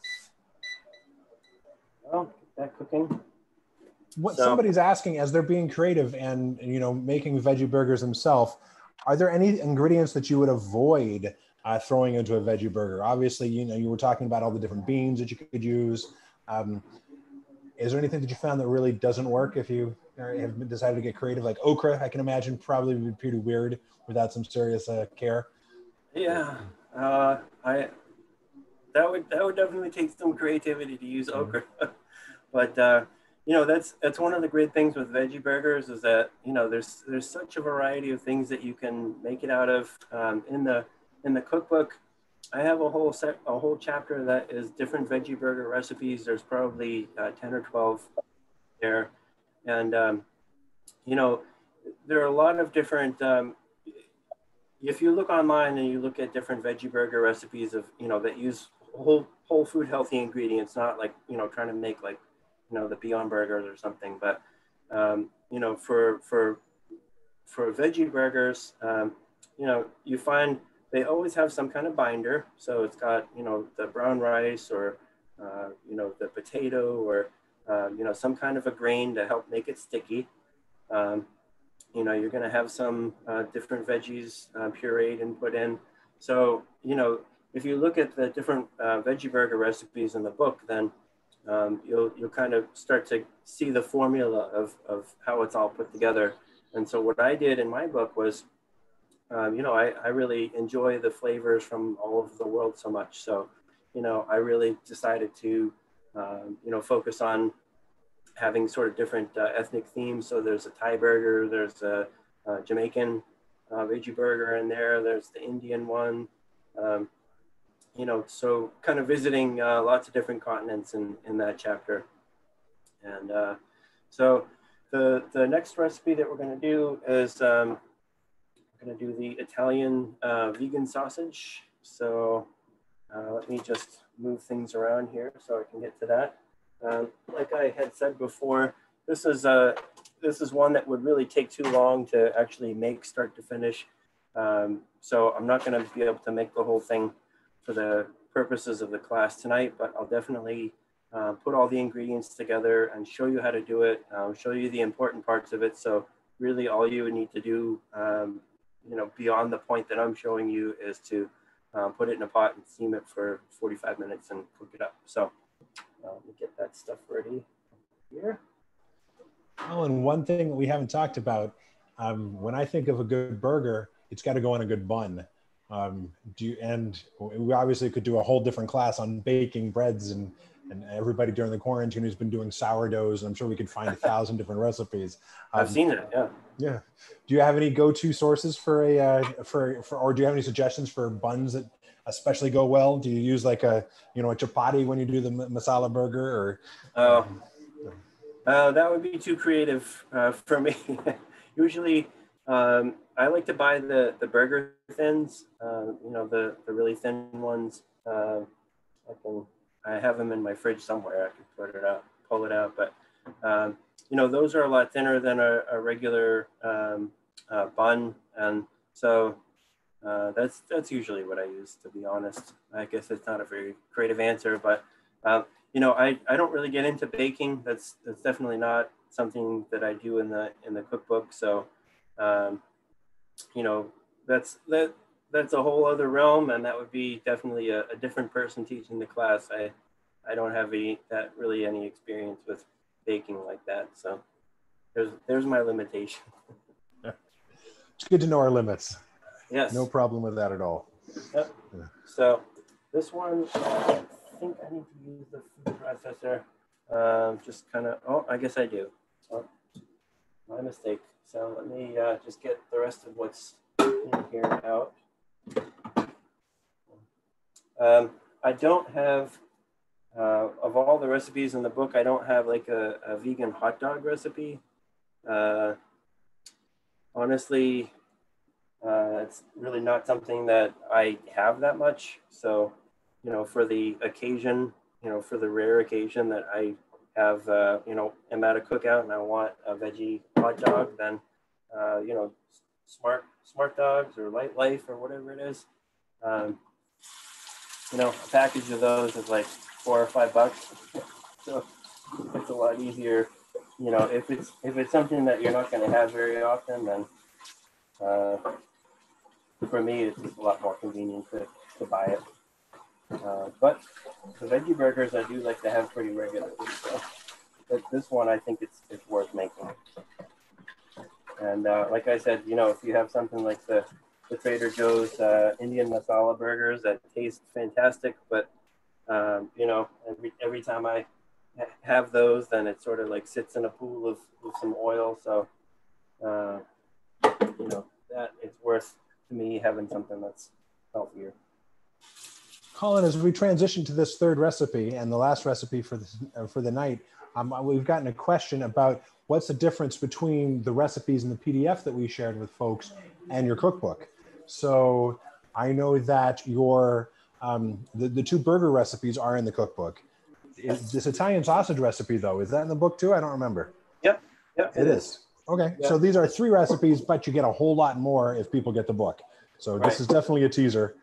Well, get that cooking. What somebody's asking, as they're being creative and, you know, making veggie burgers themselves, are there any ingredients that you would avoid throwing into a veggie burger? Obviously, you know, you were talking about all the different beans that you could use. Is there anything that you found that really doesn't work if you have decided to get creative? Like okra, I can imagine probably would be pretty weird without some serious care. Yeah, that would definitely take some creativity to use okra, but you know, that's one of the great things with veggie burgers is that, you know, there's such a variety of things that you can make it out of. In the cookbook, I have a whole chapter that is different veggie burger recipes. There's probably 10 or 12 there, and you know, there are a lot of different. If you look online and you look at different veggie burger recipes of, you know, that use whole food healthy ingredients, not like, you know, trying to make like, you know, the Beyond Burgers or something, but you know, for veggie burgers, you know, you find they always have some kind of binder. So it's got, you know, the brown rice or you know, the potato or you know, some kind of a grain to help make it sticky. You know, you're going to have some different veggies pureed and put in. So, you know, if you look at the different veggie burger recipes in the book, then you'll kind of start to see the formula of how it's all put together. And so what I did in my book was, you know, I really enjoy the flavors from all over the world so much. So, you know, I really decided to, you know, focus on having sort of different ethnic themes. So there's a Thai burger, there's a Jamaican veggie burger in there, there's the Indian one. You know, so kind of visiting lots of different continents in that chapter. And so the next recipe that we're going to do is we're going to do the Italian vegan sausage. So let me just move things around here so I can get to that. Like I had said before, this is one that would really take too long to actually make start to finish. So I'm not going to be able to make the whole thing for the purposes of the class tonight, but I'll definitely put all the ingredients together and show you how to do it, show you the important parts of it. So really all you would need to do, you know, beyond the point that I'm showing you is to put it in a pot and steam it for 45 minutes and cook it up. So let me get that stuff ready here. Oh, and one thing that we haven't talked about, when I think of a good burger, it's got to go on a good bun. And we obviously could do a whole different class on baking breads and everybody during the quarantine who's been doing sourdoughs. I'm sure we could find 1,000 different recipes. I've seen it, yeah. Yeah. Do you have any go-to sources for or do you have any suggestions for buns that especially go well? Do you use like a chapati when you do the masala burger, or? That would be too creative for me. Usually, I like to buy the burger thins, you know, the really thin ones. I have them in my fridge somewhere. I can pull it out. But, you know, those are a lot thinner than a regular bun. And so that's usually what I use, to be honest. I guess it's not a very creative answer, but, you know, I don't really get into baking. That's definitely not something that I do in the cookbook. So, you know, that's a whole other realm, and that would be definitely a different person teaching the class. I don't have really any experience with baking like that. So there's my limitation. It's good to know our limits. Yes. No problem with that at all. Yep. Yeah. So this one, I think I need to use the food processor. Just kind of, oh, I guess I do. Oh, my mistake. So let me just get the rest of what's in here out. I don't have, of all the recipes in the book, I don't have like a vegan hot dog recipe. Honestly, it's really not something that I have that much. So, you know, for the occasion, you know, for the rare occasion that I have, you know, am at a cookout and I want a veggie hot dog, then, you know, Smart Dogs or Light Life or whatever it is, you know, a package of those is like $4 or $5. So it's a lot easier, you know, if it's something that you're not going to have very often, then for me, it's just a lot more convenient to buy it. But the veggie burgers I do like to have pretty regularly. So but this one, I think it's worth making. And like I said, you know, if you have something like the Trader Joe's Indian masala burgers that taste fantastic, but you know, every time I have those, then it sort of like sits in a pool of some oil. So you know, that it's worth to me having something that's healthier. Colin, as we transition to this third recipe and the last recipe for the night, we've gotten a question about what's the difference between the recipes in the PDF that we shared with folks and your cookbook. So I know that your the two burger recipes are in the cookbook. This Italian sausage recipe, though, is that in the book too? I don't remember. Yep. It is. Okay, yeah. So these are 3 recipes, but you get a whole lot more if people get the book. So this is definitely a teaser.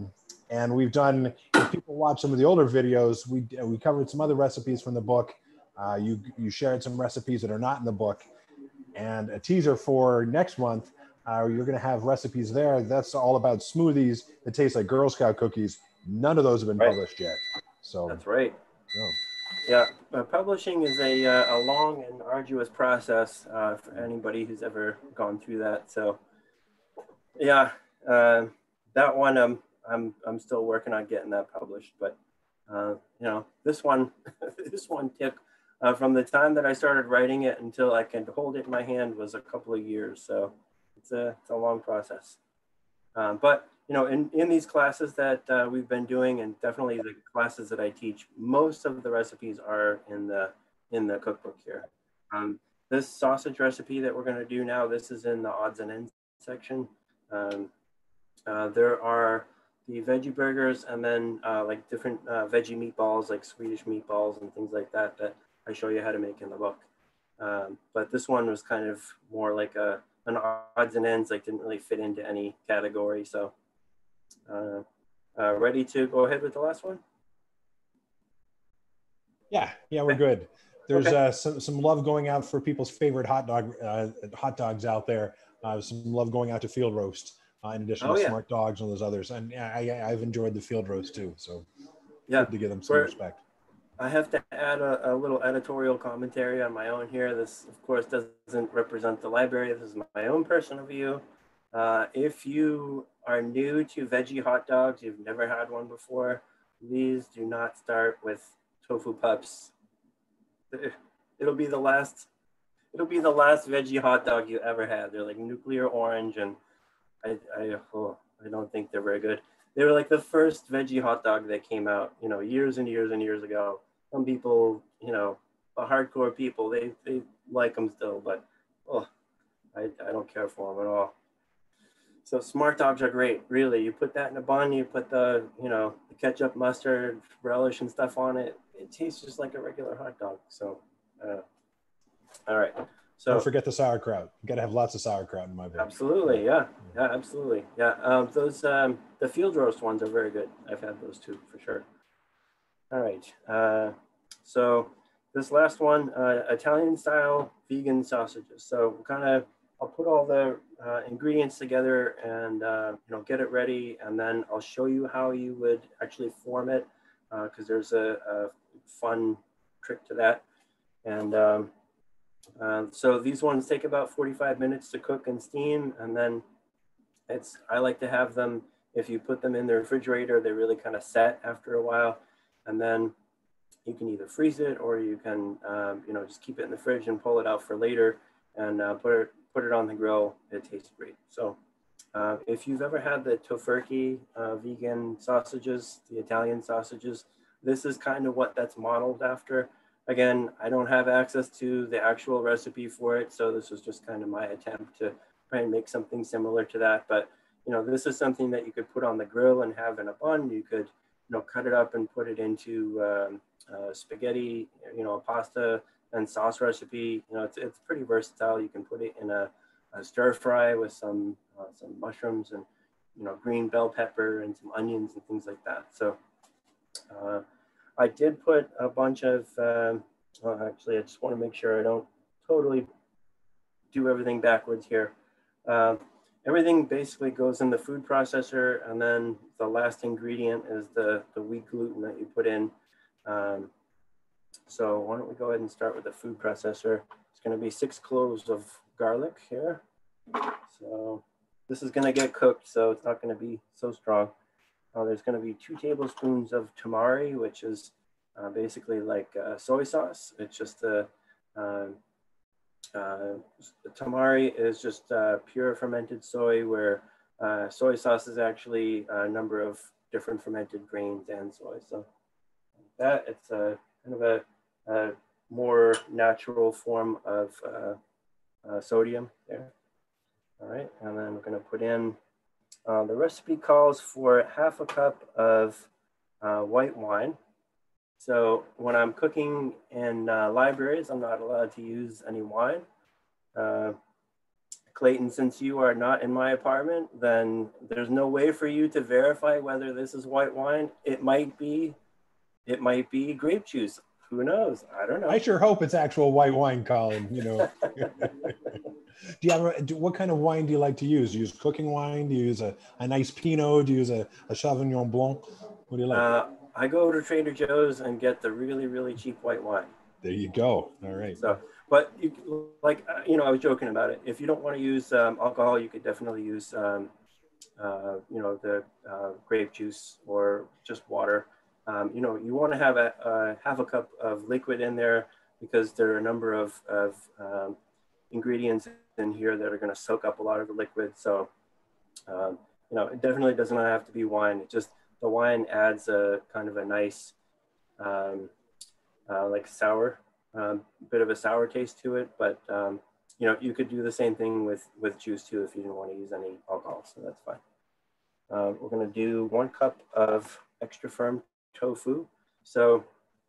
And we've done, if people watch some of the older videos, we covered some other recipes from the book. You shared some recipes that are not in the book, and a teaser for next month. You're going to have recipes there. That's all about smoothies that taste like Girl Scout cookies. None of those have been published yet. So that's right. Yeah, publishing is a long and arduous process for anybody who's ever gone through that. So, yeah, that one I'm still working on getting that published. But you know, this one this one took from the time that I started writing it until I can hold it in my hand was a couple of years. So it's a long process. But you know, in these classes that we've been doing, and definitely the classes that I teach, most of the recipes are in the cookbook here. This sausage recipe that we're going to do now, this is in the odds and ends section. There are the veggie burgers, and then like different veggie meatballs, like Swedish meatballs and things like that, that I show you how to make in the book. But this one was kind of more like an odds and ends, like didn't really fit into any category. So ready to go ahead with the last one? Yeah, we're good. There's some love going out for people's favorite hot dogs out there. Some love going out to Field Roast in addition to Smart Dogs and those others. And I've enjoyed the Field Roast too. So good to give them some respect. I have to add a little editorial commentary on my own here. This, of course, doesn't represent the library. This is my own personal view. If you are new to veggie hot dogs, you've never had one before, please do not start with tofu pups. It'll be the last veggie hot dog you ever had. They're like nuclear orange, and I don't think they're very good. They were like the first veggie hot dog that came out, you know, years and years and years ago. Some people, you know, the hardcore people, they like them still, but I don't care for them at all. So Smart Dogs are great, really. You put that in a bun, you put the, you know, the ketchup, mustard, relish and stuff on it. It tastes just like a regular hot dog. So, all right. So don't forget the sauerkraut. You got to have lots of sauerkraut in my book. Absolutely, yeah, absolutely, yeah. Those the Field Roast ones are very good. I've had those too for sure. All right. So this last one, Italian style vegan sausages. So I'll put all the ingredients together and you know, get it ready, and then I'll show you how you would actually form it, because there's a fun trick to that. And so these ones take about 45 minutes to cook and steam, and then I like to have them, if you put them in the refrigerator, they really kind of set after a while, and then you can either freeze it or you can you know, just keep it in the fridge and pull it out for later and put it on the grill. It tastes great. So if you've ever had the tofurkey vegan sausages, the Italian sausages, this is kind of what that's modeled after. Again, I don't have access to the actual recipe for it, so this was just kind of my attempt to try and make something similar to that. But you know, this is something that you could put on the grill and have in a bun. You could, you know, cut it up and put it into spaghetti, you know, a pasta and sauce recipe. You know, it's pretty versatile. You can put it in a stir fry with some mushrooms and, you know, green bell pepper and some onions and things like that. So I did put a bunch of, actually, I just want to make sure I don't totally do everything backwards here. Everything basically goes in the food processor, and then the last ingredient is the wheat gluten that you put in. So why don't we go ahead and start with the food processor. It's going to be 6 cloves of garlic here. So this is going to get cooked, so it's not going to be so strong. There's going to be 2 tablespoons of tamari, which is basically like soy sauce. It's just tamari is just pure fermented soy, where soy sauce is actually a number of different fermented grains and soy. So that it's kind of a more natural form of sodium there. All right, and then we're going to put in, the recipe calls for 1/2 cup of white wine. So when I'm cooking in libraries, I'm not allowed to use any wine. Clayton, since you are not in my apartment, then there's no way for you to verify whether this is white wine. It might be grape juice. Who knows? I don't know. I sure hope it's actual white wine, Colin. You know. Do you have what kind of wine do you like to use? Do you use cooking wine? Do you use a nice Pinot? Do you use a Sauvignon Blanc? What do you like? I go to Trader Joe's and get the really, really cheap white wine. There you go. All right. So, but you, like, you know, I was joking about it. If you don't want to use alcohol, you could definitely use, you know, the grape juice or just water. You know, you want to have a half a cup of liquid in there because there are a number of ingredients in here that are going to soak up a lot of the liquid. So, you know, it definitely does not have to be wine. It just, the wine adds a kind of a nice, like sour, bit of a sour taste to it. But, you know, you could do the same thing with juice too if you didn't want to use any alcohol, so that's fine. We're going to do 1 cup of extra firm tofu. So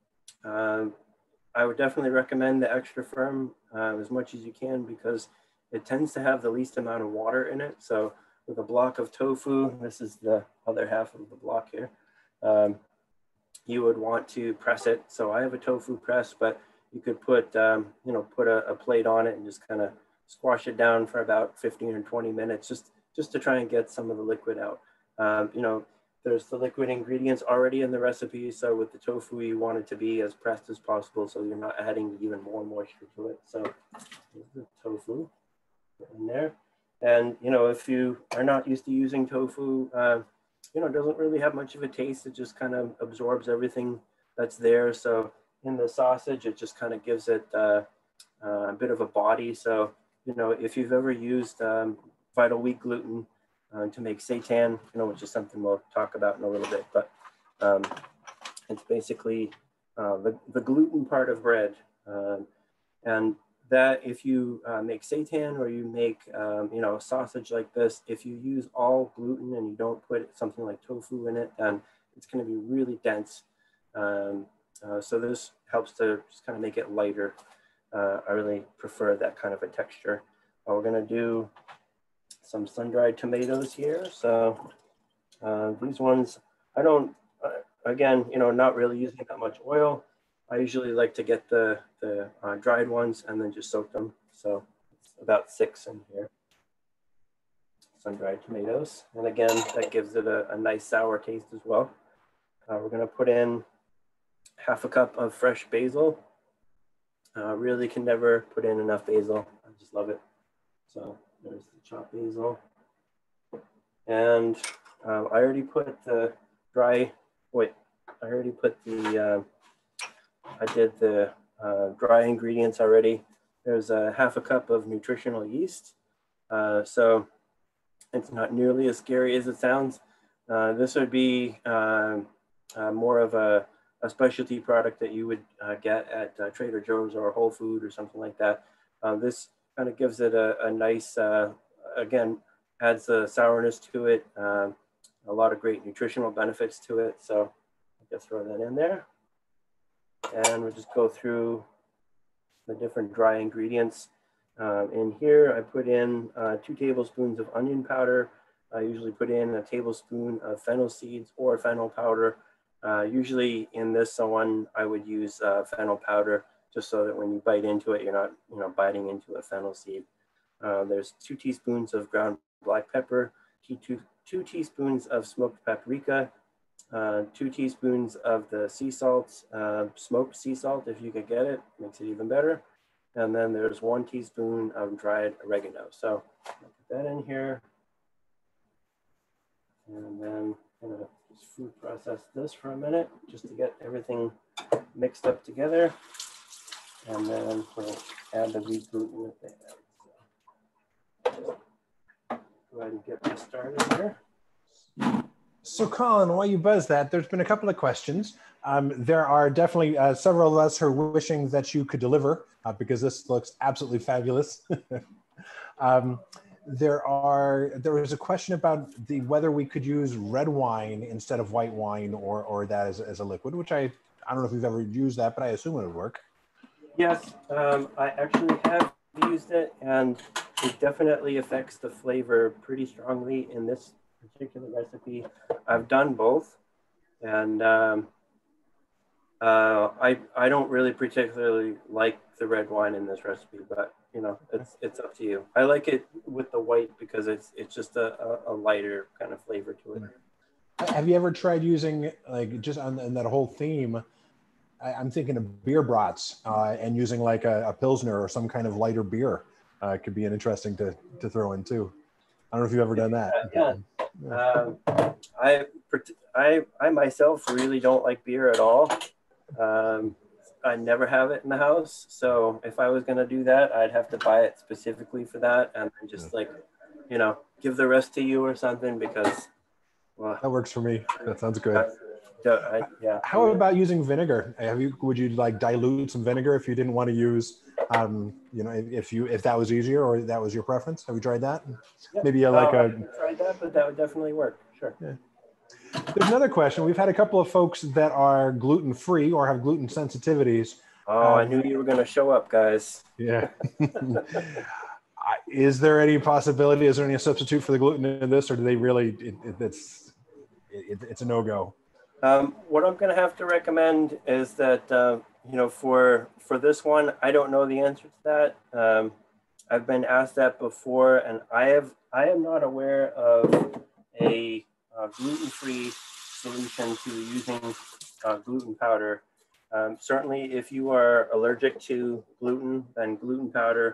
I would definitely recommend the extra firm as much as you can because it tends to have the least amount of water in it. So with a block of tofu, this is the other half of the block here, you would want to press it. So I have a tofu press, but you could put, you know, put a plate on it and just kind of squash it down for about 15 or 20 minutes, just to try and get some of the liquid out. You know, there's the liquid ingredients already in the recipe. So with the tofu, you want it to be as pressed as possible so you're not adding even more moisture to it. So here's the tofu in there. And, you know, if you are not used to using tofu, you know, it doesn't really have much of a taste. It just kind of absorbs everything that's there. So in the sausage, it just kind of gives it a bit of a body. So, you know, if you've ever used vital wheat gluten to make seitan, you know, which is something we'll talk about in a little bit, but it's basically the gluten part of bread. And that if you make seitan or you make, you know, a sausage like this, if you use all gluten and you don't put something like tofu in it, then it's going to be really dense. So this helps to just kind of make it lighter. I really prefer that kind of a texture. We're going to do some sun-dried tomatoes here. So these ones, I don't, again, you know, not really using that much oil. I usually like to get the dried ones and then just soak them. So it's about 6 in here. Sun-dried tomatoes. And again, that gives it a nice sour taste as well. We're gonna put in half a cup of fresh basil. Really can never put in enough basil. I just love it. So there's the chopped basil. And I already put the dry, wait, I already put the, I did the dry ingredients already. There's a half a cup of nutritional yeast. So it's not nearly as scary as it sounds. This would be more of a specialty product that you would get at Trader Joe's or Whole Food or something like that. This kind of gives it a nice, again, adds a sourness to it, a lot of great nutritional benefits to it. So I'll just throw that in there. And we'll just go through the different dry ingredients. In here, I put in 2 tablespoons of onion powder. I usually put in a tablespoon of fennel seeds or fennel powder. Usually in this one, I would use fennel powder just so that when you bite into it, you're not, you know, biting into a fennel seed. There's 2 teaspoons of ground black pepper, 2 teaspoons of smoked paprika, 2 teaspoons of the sea salt, smoked sea salt, if you could get it, makes it even better. And then there's 1 teaspoon of dried oregano. So I'll put that in here. And then I'm gonna just food process this for a minute, just to get everything mixed up together. And then we'll add the wheat gluten with it. So go ahead and get this started here. So Colin, while you buzz that, there's been a couple of questions. There are definitely several of us who are wishing that you could deliver because this looks absolutely fabulous. There was a question about whether we could use red wine instead of white wine or that as a liquid, which I don't know if you've ever used that, but I assume it would work. Yes, I actually have used it, and it definitely affects the flavor pretty strongly in this particular recipe. I've done both, and I don't really particularly like the red wine in this recipe, but you know, it's up to you. I like it with the white because it's just a lighter kind of flavor to it. Have you ever tried using, like, just on that whole theme? I'm thinking of beer brats and using like a Pilsner or some kind of lighter beer. Could be an interesting to throw in too. I don't know if you've ever done that. Yeah. I I myself really don't like beer at all. Um, I never have it in the house, so if I was gonna do that, I'd have to buy it specifically for that, and then just like, you know, give the rest to you or something because, well, That works for me. That sounds good. yeah. How about using vinegar? Would you like dilute some vinegar if you didn't want to use, you know, if that was easier or that was your preference? Have you tried that? Yeah. Maybe I haven't tried that, but that would definitely work. Sure. Yeah. There's another question. We've had a couple of folks that are gluten-free or have gluten sensitivities. Oh, I knew you were going to show up, guys. Yeah. Is there any possibility? Is there any substitute for the gluten in this, or do they really? It's a no-go. What I'm going to have to recommend is that you know, for this one, I don't know the answer to that. I've been asked that before, and I am not aware of a gluten-free solution to using gluten powder. Certainly, if you are allergic to gluten, then gluten powder,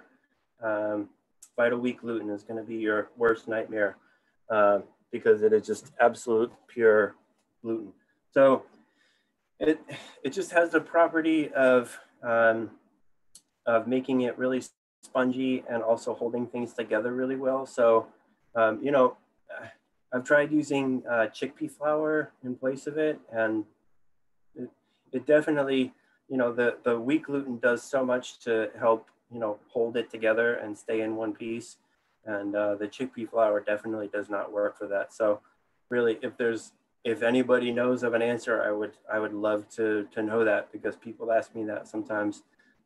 Vital Wheat gluten is going to be your worst nightmare because it is just absolute pure gluten. So it just has the property of making it really spongy and also holding things together really well. So you know, I've tried using chickpea flour in place of it, and it definitely, you know, the wheat gluten does so much to help, you know, hold it together and stay in one piece, and the chickpea flour definitely does not work for that. So really, if anybody knows of an answer, I would love to know that, because people ask me that sometimes.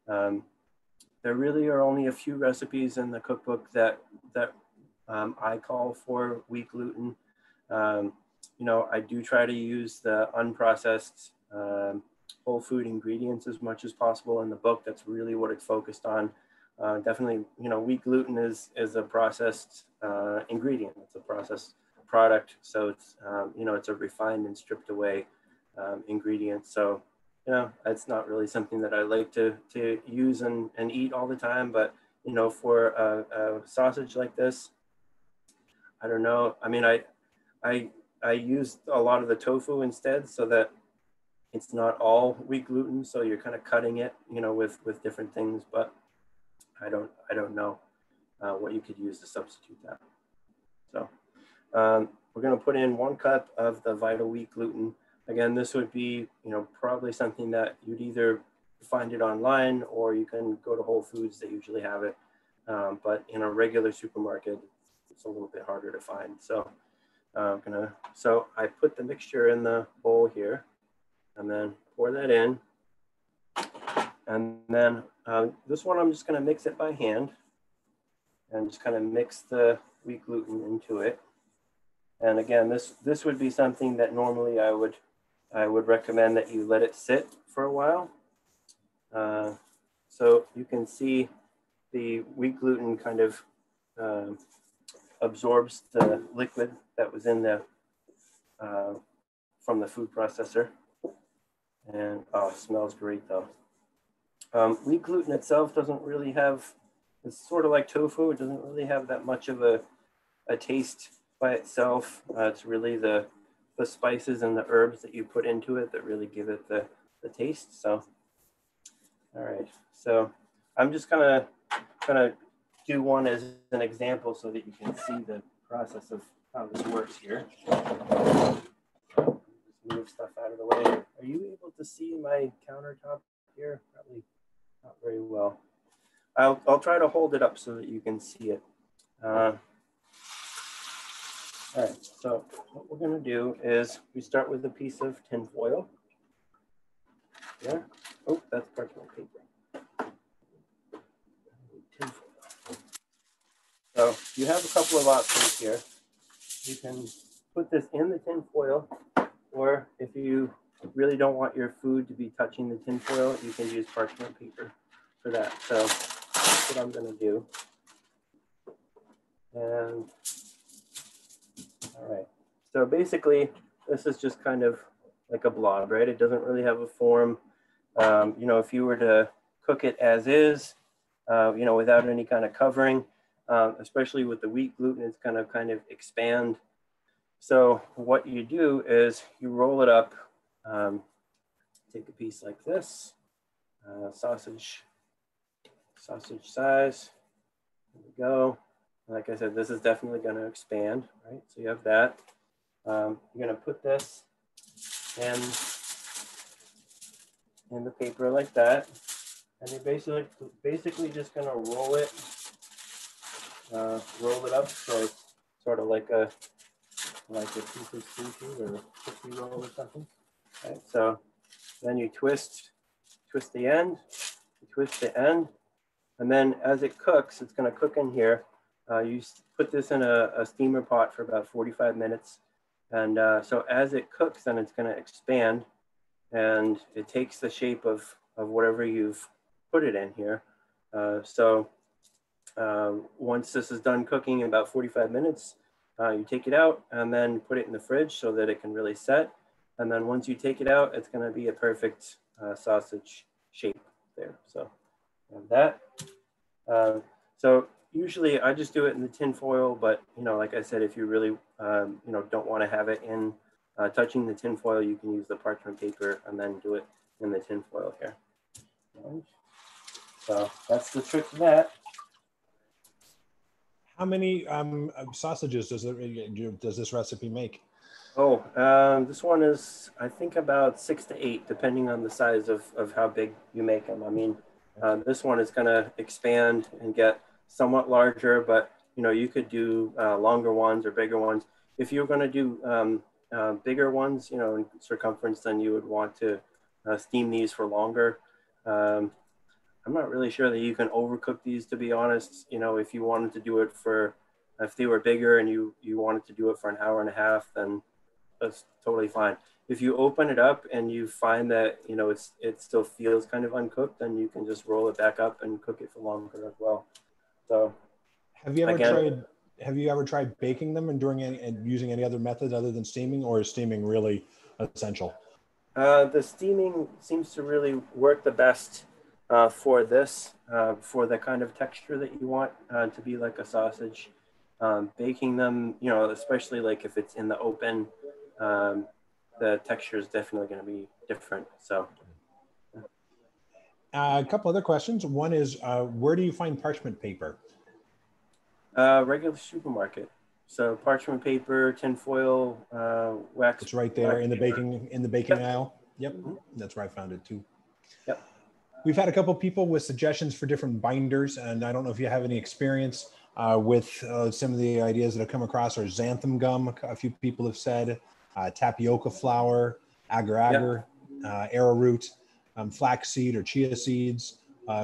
There really are only a few recipes in the cookbook that I call for wheat gluten. You know, I do try to use the unprocessed whole food ingredients as much as possible in the book. That's really what it's focused on. Definitely, you know, wheat gluten is a processed ingredient. It's a processed product. So it's, you know, it's a refined and stripped away ingredient. So, you know, it's not really something that I like to use and eat all the time. But, you know, for a sausage like this, I don't know. I mean, I used a lot of the tofu instead, so that it's not all wheat gluten. So you're kind of cutting it, you know, with different things. But I don't know what you could use to substitute that. So we're going to put in 1 cup of the Vital Wheat gluten. Again, this would be, you know, probably something that you'd either find it online or you can go to Whole Foods. They usually have it. But in a regular supermarket, it's a little bit harder to find. So so I put the mixture in the bowl here and then pour that in. And then this one, I'm just going to mix it by hand and just kind of mix the wheat gluten into it. And again, this would be something that normally I would recommend that you let it sit for a while. So you can see the wheat gluten kind of absorbs the liquid that was in the from the food processor. And oh, it smells great though. Wheat gluten itself doesn't really have, it's sort of like tofu. It doesn't really have that much of a taste by itself. It's really the spices and the herbs that you put into it that really give it the taste. So, all right. So I'm just gonna do one as an example so that you can see the process of how this works here. Just move stuff out of the way. Are you able to see my countertop here? Probably not very well. I'll try to hold it up so that you can see it. All right, so what we're going to do is we start with a piece of tin foil. Yeah. Oh, that's parchment paper. Tin foil. So you have a couple of options here. You can put this in the tin foil, or if you really don't want your food to be touching the tin foil, you can use parchment paper for that. So that's what I'm going to do. And all right. So basically, this is just kind of like a blob, right? It doesn't really have a form. You know, if you were to cook it as is, you know, without any kind of covering, especially with the wheat gluten, it's going to kind of expand. So what you do is you roll it up, take a piece like this, sausage size. There we go. Like I said, this is definitely going to expand, right? So you have that. You're going to put this in the paper like that, and you're basically just going to roll it up so it's sort of like a piece of sushi or cookie roll or something. Right? So then you twist the end, and then as it cooks, it's going to cook in here. You put this in a steamer pot for about 45 minutes. And so as it cooks, then it's going to expand, and it takes the shape of whatever you've put it in here. So once this is done cooking in about 45 minutes, you take it out and then put it in the fridge so that it can really set. And then once you take it out, it's going to be a perfect sausage shape there. So that. So usually I just do it in the tin foil, but you know, like I said, if you really you know, don't want to have it in touching the tin foil, you can use the parchment paper and then do it in the tin foil here. Right. So that's the trick to that. How many sausages does this recipe make? Oh, this one is, I think, about 6 to 8, depending on the size of how big you make them. I mean, this one is going to expand and get somewhat larger, but you know, you could do longer ones or bigger ones. If you're going to do bigger ones, you know, in circumference, then you would want to steam these for longer. I'm not really sure that you can overcook these, to be honest. You know, if you wanted to do it if they were bigger and you wanted to do it for an hour and a half, then that's totally fine. If you open it up and you find that, you know, it still feels kind of uncooked, then you can just roll it back up and cook it for longer as well. So have you ever tried baking them and using any other method other than steaming, or is steaming really essential? The steaming seems to really work the best for this, for the kind of texture that you want to be like a sausage. Baking them, you know, especially like if it's in the open, the texture is definitely going to be different. So a couple other questions. One is, where do you find parchment paper? Regular supermarket. So parchment paper, tinfoil, wax. It's right there in the baking aisle. Yep, that's where I found it too. Yep. We've had a couple people with suggestions for different binders, and I don't know if you have any experience with some of the ideas that have come across, or xanthan gum. A few people have said tapioca flour, agar-agar, arrowroot, flaxseed or chia seeds.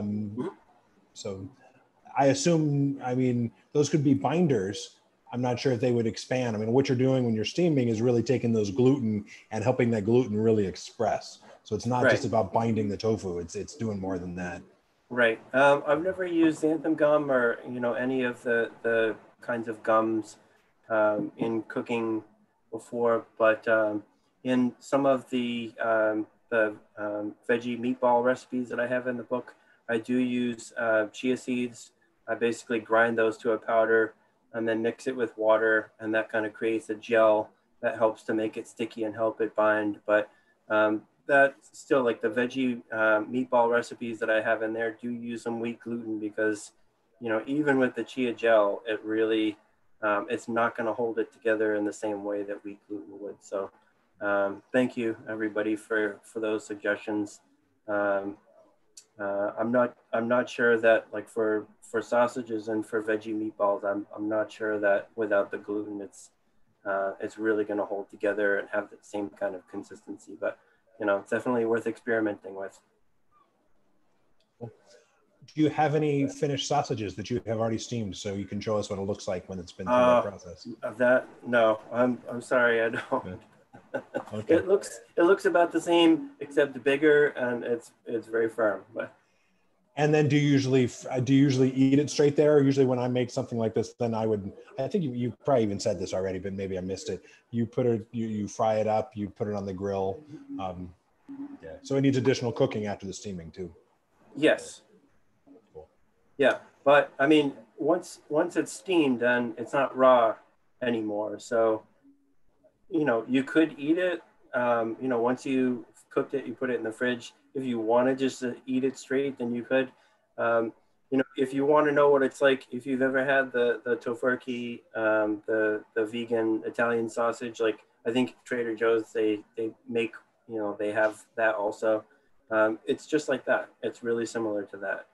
So I assume, I mean, those could be binders. I'm not sure if they would expand. I mean, what you're doing when you're steaming is really taking those gluten and helping that gluten really express. So it's not just about binding the tofu. It's doing more than that. Right. I've never used xanthan gum or, you know, any of the kinds of gums in cooking before, but in some of the veggie meatball recipes that I have in the book, I do use chia seeds. I basically grind those to a powder and then mix it with water, and that kind of creates a gel that helps to make it sticky and help it bind. But that's still, like, the veggie meatball recipes that I have in there do use some wheat gluten, because, you know, even with the chia gel, it really, it's not going to hold it together in the same way that wheat gluten would. So thank you, everybody, for those suggestions. I'm not sure that, like, for sausages and for veggie meatballs, I'm not sure that without the gluten it's really going to hold together and have the same kind of consistency. But you know, it's definitely worth experimenting with. Do you have any finished sausages that you have already steamed, so you can show us what it looks like when it's been through that process? Of that, no, I'm sorry, I don't. Okay. It looks about the same except bigger, and it's very firm. But and then do you usually eat it straight there? Usually when I make something like this, then I think you probably even said this already, but maybe I missed it. You fry it up, you put it on the grill. Yeah. So it needs additional cooking after the steaming too. yes, Cool. yeah. But I mean, once it's steamed, then it's not raw anymore. So you could eat it. Once you cooked it, you put it in the fridge. If you want to just eat it straight, then you could. Um, if you want to know what it's like, if you've ever had the tofurkey, the vegan Italian sausage, like I think Trader Joe's, they make, they have that also. It's just like that. It's really similar to that.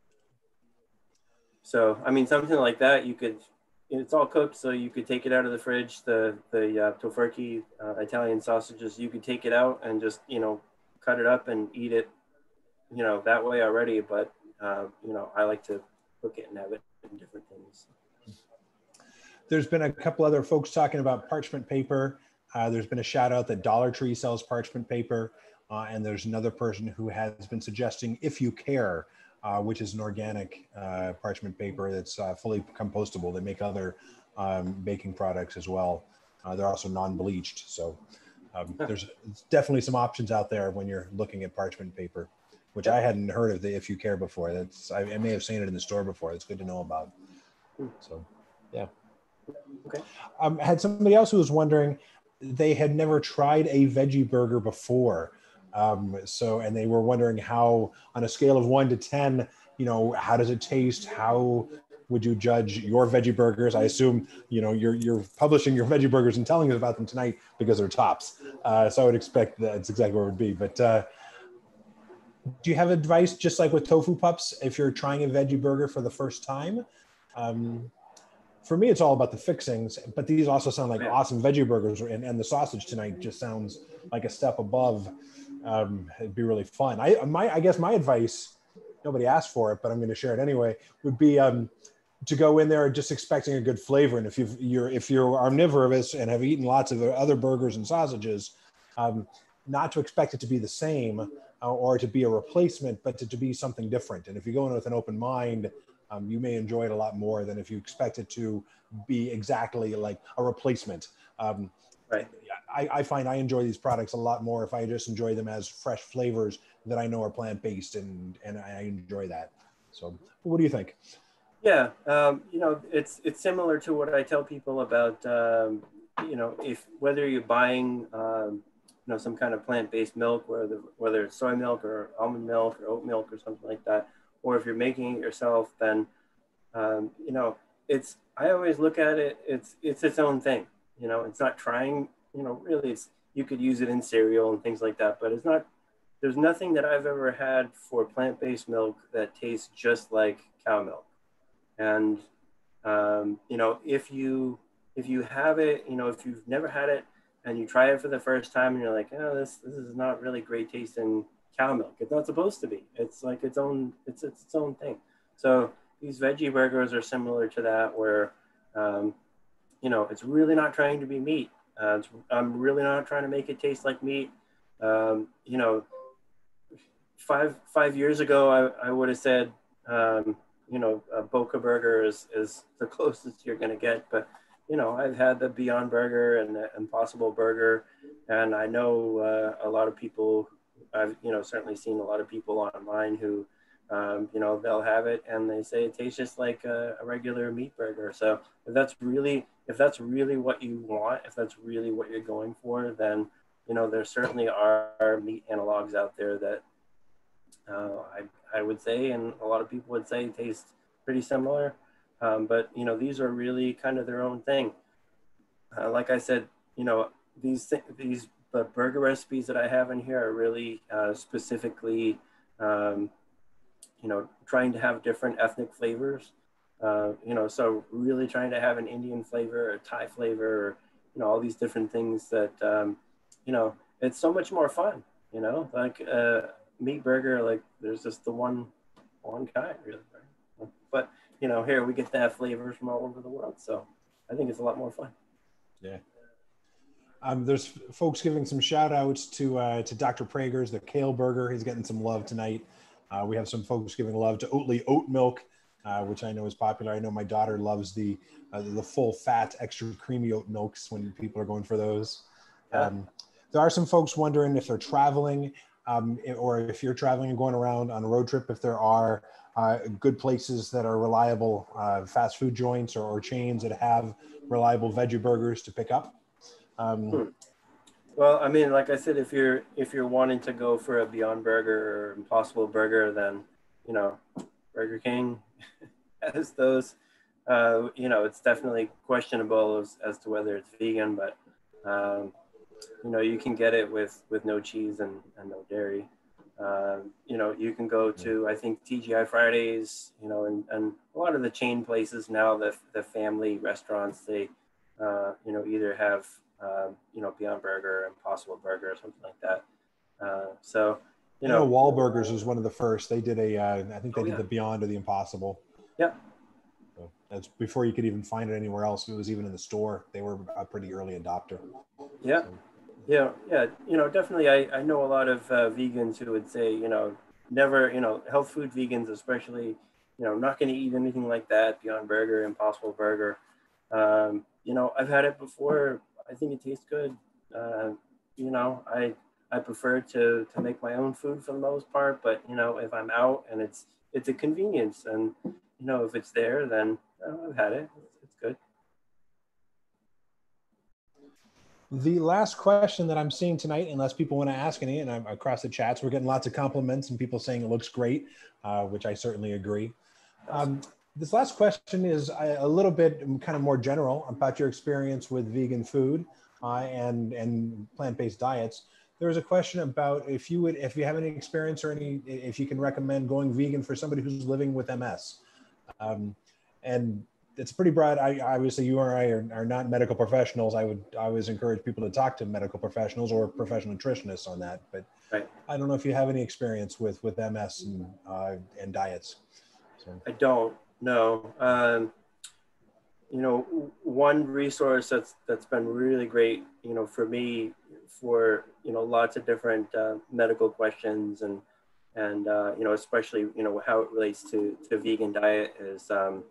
So, I mean, something like that, it's all cooked, so you could take it out of the fridge. The tofurkey Italian sausages, you could take it out and just, cut it up and eat it, that way already. But, I like to cook it and have it in different things. There's been a couple other folks talking about parchment paper. There's been a shout out that Dollar Tree sells parchment paper. And there's another person who has been suggesting If You Care, which is an organic parchment paper that's fully compostable. They make other baking products as well. They're also non-bleached. So there's definitely some options out there when you're looking at parchment paper, which I hadn't heard of the If You Care before. I may have seen it in the store before. It's good to know about. So, yeah. Okay. Had somebody else who was wondering, they had never tried a veggie burger before. And they were wondering how, on a scale of 1 to 10, how does it taste? How would you judge your veggie burgers? I assume, you're publishing your veggie burgers and telling us about them tonight because they're tops. So I would expect that's exactly where it would be. But do you have advice, just like with tofu pups, if you're trying a veggie burger for the first time? For me, it's all about the fixings, but these also sound like awesome veggie burgers, and the sausage tonight just sounds like a step above. It'd be really fun. I guess my advice, nobody asked for it, but I'm going to share it anyway, would be to go in there just expecting a good flavor. And if you're omnivorous and have eaten lots of other burgers and sausages, not to expect it to be the same or to be a replacement, but to be something different. And if you go in with an open mind, you may enjoy it a lot more than if you expect it to be exactly like a replacement. Right. I find I enjoy these products a lot more if I just enjoy them as fresh flavors that I know are plant-based, and I enjoy that. So what do you think? Yeah, it's similar to what I tell people about, if whether you're buying, some kind of plant-based milk, whether it's soy milk or almond milk or oat milk or something like that, or if you're making it yourself, then, I always look at it, it's its own thing. It's not trying, really, you could use it in cereal and things like that, but there's nothing that I've ever had for plant-based milk that tastes just like cow milk. And, if you have it, if you've never had it and you try it for the first time and you're like, oh, this is not really great tasting cow milk. It's not supposed to be. It's like its own thing. So these veggie burgers are similar to that, where, it's really not trying to be meat. I'm really not trying to make it taste like meat. 5 years ago, I would have said, a Boca burger is the closest you're going to get. But, I've had the Beyond Burger and the Impossible Burger. And I know a lot of people, I've, certainly seen a lot of people online who, they'll have it and they say it tastes just like a regular meat burger. So if that's really what you want, if that's really what you're going for, then, there certainly are meat analogs out there that I would say, and a lot of people would say, taste pretty similar. But, these are really kind of their own thing. Like I said, these the burger recipes that I have in here are really specifically, trying to have different ethnic flavors. So really trying to have an Indian flavor, a Thai flavor, or, all these different things that, it's so much more fun, like meat burger, like there's just the one kind, really, right? But, here we get to have flavors from all over the world. So I think it's a lot more fun. Yeah. There's folks giving some shout outs to Dr. Prager's, the kale burger. He's getting some love tonight. We have some folks giving love to Oatly oat milk, which I know is popular. I know my daughter loves the full fat, extra creamy oat milks when people are going for those. Yeah. There are some folks wondering if they're traveling or if you're traveling and going around on a road trip, if there are good places that are reliable fast food joints or chains that have reliable veggie burgers to pick up. Well, I mean, like I said, if you're wanting to go for a Beyond Burger or Impossible Burger, then Burger King has those. It's definitely questionable as to whether it's vegan, but you can get it with no cheese and no dairy. You can go to, I think, TGI Fridays, and a lot of the chain places now, the family restaurants, they either have Beyond Burger, Impossible Burger, or something like that. I know Wahlburgers was one of the first. They did I think they did the Beyond or the Impossible. Yeah. So that's before you could even find it anywhere else. It was even in the store. They were a pretty early adopter. Yeah. So. Yeah. Definitely. I know a lot of vegans who would say, never, health food vegans, especially, not going to eat anything like that. Beyond Burger, Impossible Burger. I've had it before. I think it tastes good. I prefer to make my own food for the most part, but if I'm out and it's a convenience, and if it's there, then I've had it. It's good. The last question that I'm seeing tonight, unless people want to ask any, and I'm across the chats, we're getting lots of compliments and people saying it looks great, which I certainly agree. This last question is a little bit kind of more general about your experience with vegan food and plant-based diets. There was a question about if you have any experience or if you can recommend going vegan for somebody who's living with MS. And it's pretty broad. Obviously you or I are not medical professionals. I always encourage people to talk to medical professionals or professional nutritionists on that. But right. I don't know if you have any experience with MS and diets. So. I don't. No, one resource that's been really great, for me, for lots of different medical questions and especially how it relates to vegan diet is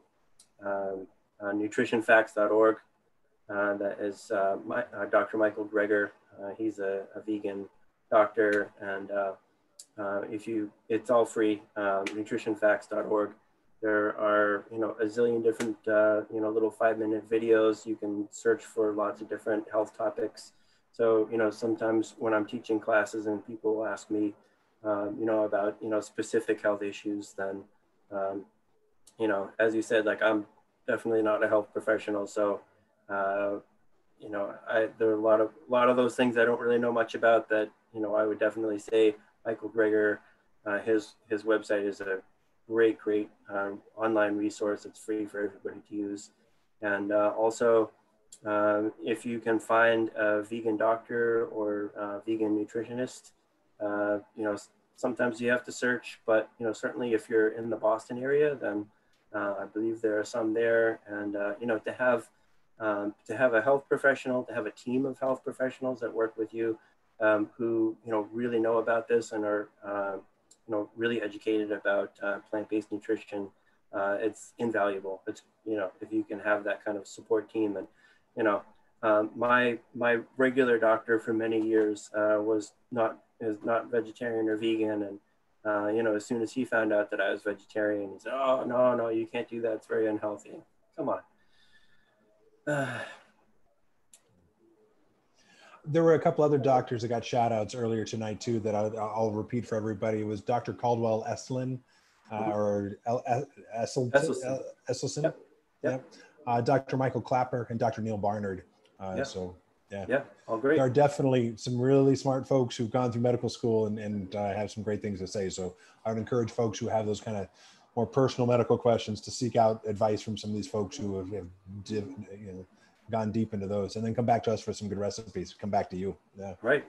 nutritionfacts.org. That is Dr. Michael Greger. He's a vegan doctor, and it's all free. Nutritionfacts.org. There are, a zillion different, little 5-minute videos. You can search for lots of different health topics. So, sometimes when I'm teaching classes and people ask me, about, specific health issues, then, as you said, like, I'm definitely not a health professional. So, there are a lot of those things I don't really know much about that, I would definitely say Michael Greger, his website is a great online resource. It's free for everybody to use. And also, if you can find a vegan doctor or a vegan nutritionist, sometimes you have to search, but certainly if you're in the Boston area, then I believe there are some there. And to have a health professional, to have a team of health professionals that work with you, who really know about this and are really educated about plant-based nutrition, it's invaluable. It's, if you can have that kind of support team. And, my regular doctor for many years is not vegetarian or vegan. And, as soon as he found out that I was vegetarian, he said, "Oh, no, you can't do that. It's very unhealthy." Come on. There were a couple other doctors that got shout outs earlier tonight too that I'll repeat for everybody. It was Dr. Caldwell Esselstyn or Esselstyn. Yep. Dr. Michael Clapper and Dr. Neil Barnard. So yeah, all great. There are definitely some really smart folks who've gone through medical school and have some great things to say. So I would encourage folks who have those kind of more personal medical questions to seek out advice from some of these folks who have gone deep into those, and then come back to us for some good recipes. Come back to you. Yeah. Right.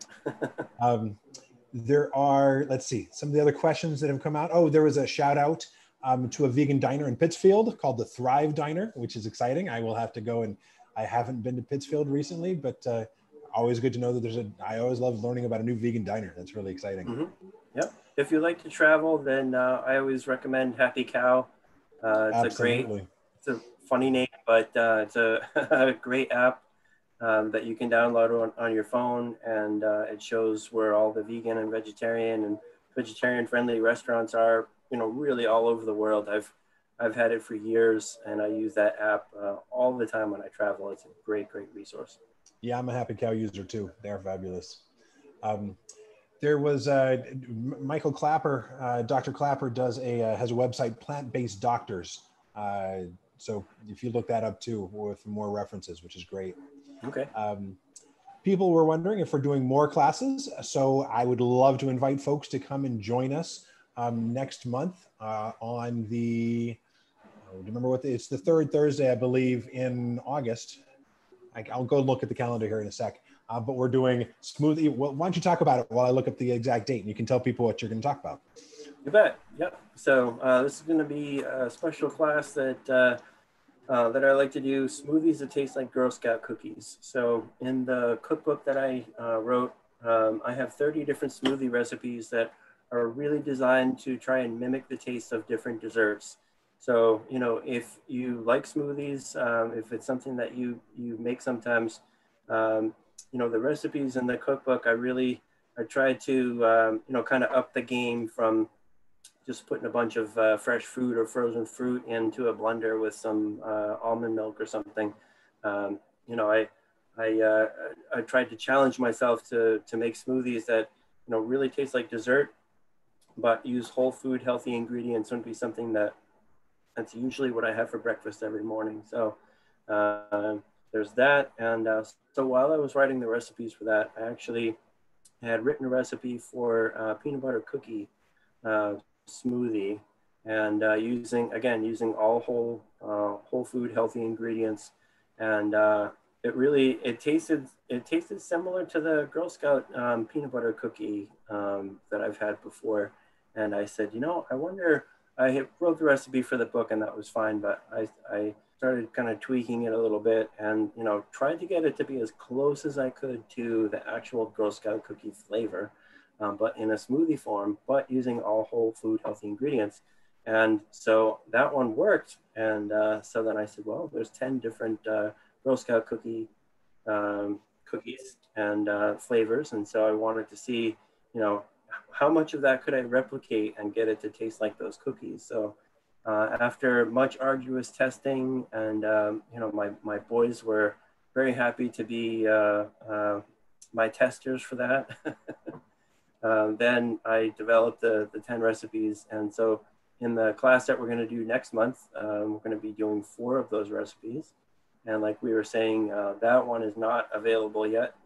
There are, let's see, some of the other questions that have come out. Oh, there was a shout out to a vegan diner in Pittsfield called the Thrive Diner, which is exciting. I will have to go, and I haven't been to Pittsfield recently, but always good to know that I always love learning about a new vegan diner. That's really exciting. Mm-hmm. Yep. If you like to travel, then I always recommend Happy Cow. Absolutely. It's a funny name, but it's a, a great app that you can download on your phone, and it shows where all the vegan and vegetarian friendly restaurants are, really all over the world. I've had it for years, and I use that app all the time when I travel. It's a great resource. Yeah, I'm a Happy Cow user too. They're fabulous. There was Michael Clapper, Dr. Clapper has a website, Plant-Based Doctors. So if you look that up too, with more references, which is great. Okay. People were wondering if we're doing more classes. So I would love to invite folks to come and join us next month on the, remember it's the third Thursday, I believe, in August. I'll go look at the calendar here in a sec. But we're doing smoothie. Well, why don't you talk about it while I look up the exact date, and you can tell people what you're going to talk about. You bet. Yep. So this is going to be a special class that I like to do, smoothies that taste like Girl Scout cookies. So in the cookbook that I wrote, I have 30 different smoothie recipes that are really designed to try and mimic the taste of different desserts. So, if you like smoothies, if it's something that you make sometimes, the recipes in the cookbook, I tried to, kind of up the game from just putting a bunch of fresh fruit or frozen fruit into a blender with some almond milk or something. I tried to challenge myself to make smoothies that, really taste like dessert, but use whole food, healthy ingredients. Wouldn't be something that's usually what I have for breakfast every morning. So there's that. And so while I was writing the recipes for that, I actually had written a recipe for peanut butter cookie smoothie, and using all whole food, healthy ingredients. And it tasted similar to the Girl Scout peanut butter cookie that I've had before. And I said, I wonder, wrote the recipe for the book, and that was fine, but I started kind of tweaking it a little bit, and tried to get it to be as close as I could to the actual Girl Scout cookie flavor, but in a smoothie form, but using all whole food, healthy ingredients. And so that one worked. And so then I said, well, there's 10 different Girl Scout cookies and flavors. And so I wanted to see, how much of that could I replicate and get it to taste like those cookies. So after much arduous testing, and my boys were very happy to be my testers for that. Then I developed the 10 recipes. And so in the class that we're going to do next month, we're going to be doing 4 of those recipes. And like we were saying, that one is not available yet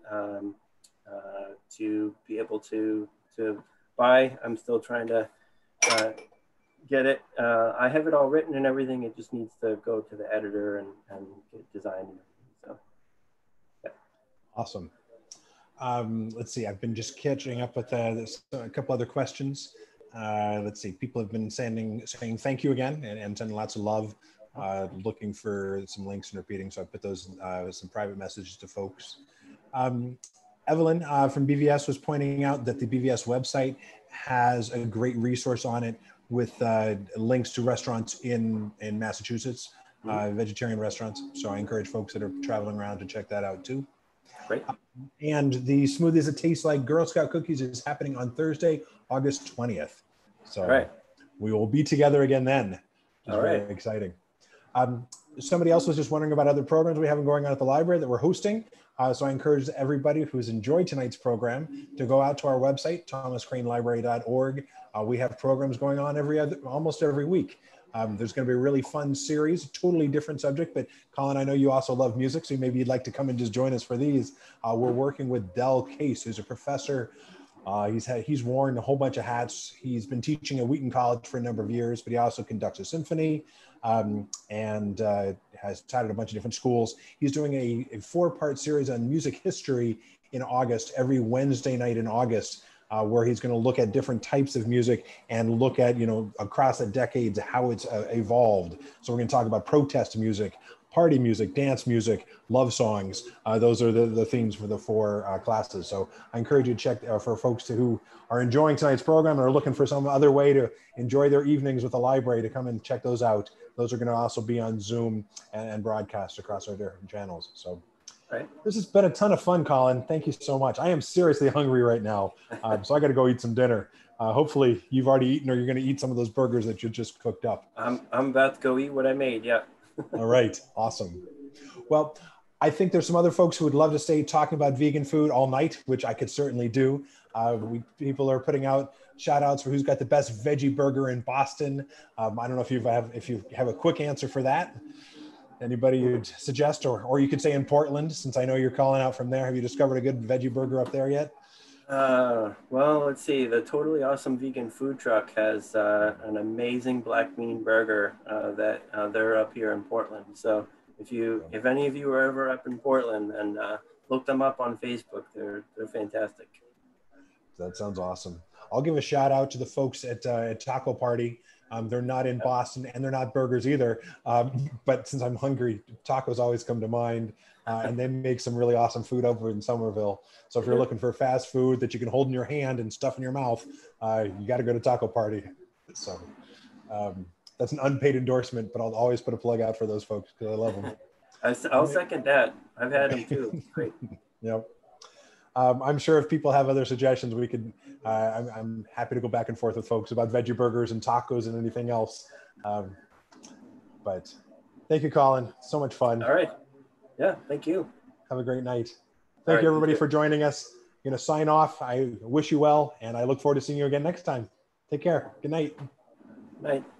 to be able to buy. I'm still trying to get it. I have it all written and everything. It just needs to go to the editor and get designed. So, yeah. Awesome. Let's see, I've been just catching up with a couple other questions. Let's see, people have been saying thank you again and sending lots of love, looking for some links and repeating. So I put those some private messages to folks. Evelyn from BVS was pointing out that the BVS website has a great resource on it with links to restaurants in Massachusetts, vegetarian restaurants. So I encourage folks that are traveling around to check that out too. Great. And the Smoothies That Taste Like Girl Scout Cookies is happening on Thursday, August 20th. So we will be together again then. Which is very exciting. Somebody else was just wondering about other programs we have going on at the library that we're hosting. So I encourage everybody who's enjoyed tonight's program to go out to our website, thomascranelibrary.org. We have programs going on almost every week. There's going to be a really fun series, totally different subject, but Colin, I know you also love music, so maybe you'd like to come and just join us for these. We're working with Del Case, who's a professor. He's worn a whole bunch of hats. He's been teaching at Wheaton College for a number of years, but he also conducts a symphony and has taught at a bunch of different schools. He's doing a 4-part series on music history in August, every Wednesday night in August, where he's going to look at different types of music and look at, across the decades, how it's evolved. So we're going to talk about protest music, party music, dance music, love songs. Those are the themes for the 4 classes. So I encourage you to check for folks who are enjoying tonight's program and are looking for some other way to enjoy their evenings with the library, to come and check those out. Those are going to also be on Zoom and broadcast across our different channels. So this has been a ton of fun, Colin. Thank you so much. I am seriously hungry right now, so I got to go eat some dinner. Hopefully you've already eaten, or you're going to eat some of those burgers that you just cooked up. I'm about to go eat what I made. Yeah. All right. Awesome. Well, I think there's some other folks who would love to stay talking about vegan food all night, which I could certainly do. People are putting out shout outs for who's got the best veggie burger in Boston. I don't know if you have a quick answer for that. Anybody you'd suggest, or you could say in Portland, since I know you're calling out from there. Have you discovered a good veggie burger up there yet? Well, let's see. The Totally Awesome Vegan Food Truck has an amazing black bean burger that they're up here in Portland. So if any of you are ever up in Portland, and look them up on Facebook, they're fantastic. That sounds awesome. I'll give a shout out to the folks at Taco Party. They're not in Boston, and they're not burgers either. But since I'm hungry, tacos always come to mind. And they make some really awesome food over in Somerville. So if you're looking for fast food that you can hold in your hand and stuff in your mouth, you got to go to Taco Party. So that's an unpaid endorsement, but I'll always put a plug out for those folks because I love them. I'll second that. I've had them too. Great. Yep. I'm sure if people have other suggestions, we could. I'm happy to go back and forth with folks about veggie burgers and tacos and anything else. But thank you, Colin. So much fun. All right. Yeah. Thank you. Have a great night. Thank you, everybody, for joining us. I'm going to sign off. I wish you well, and I look forward to seeing you again next time. Take care. Good night. Night.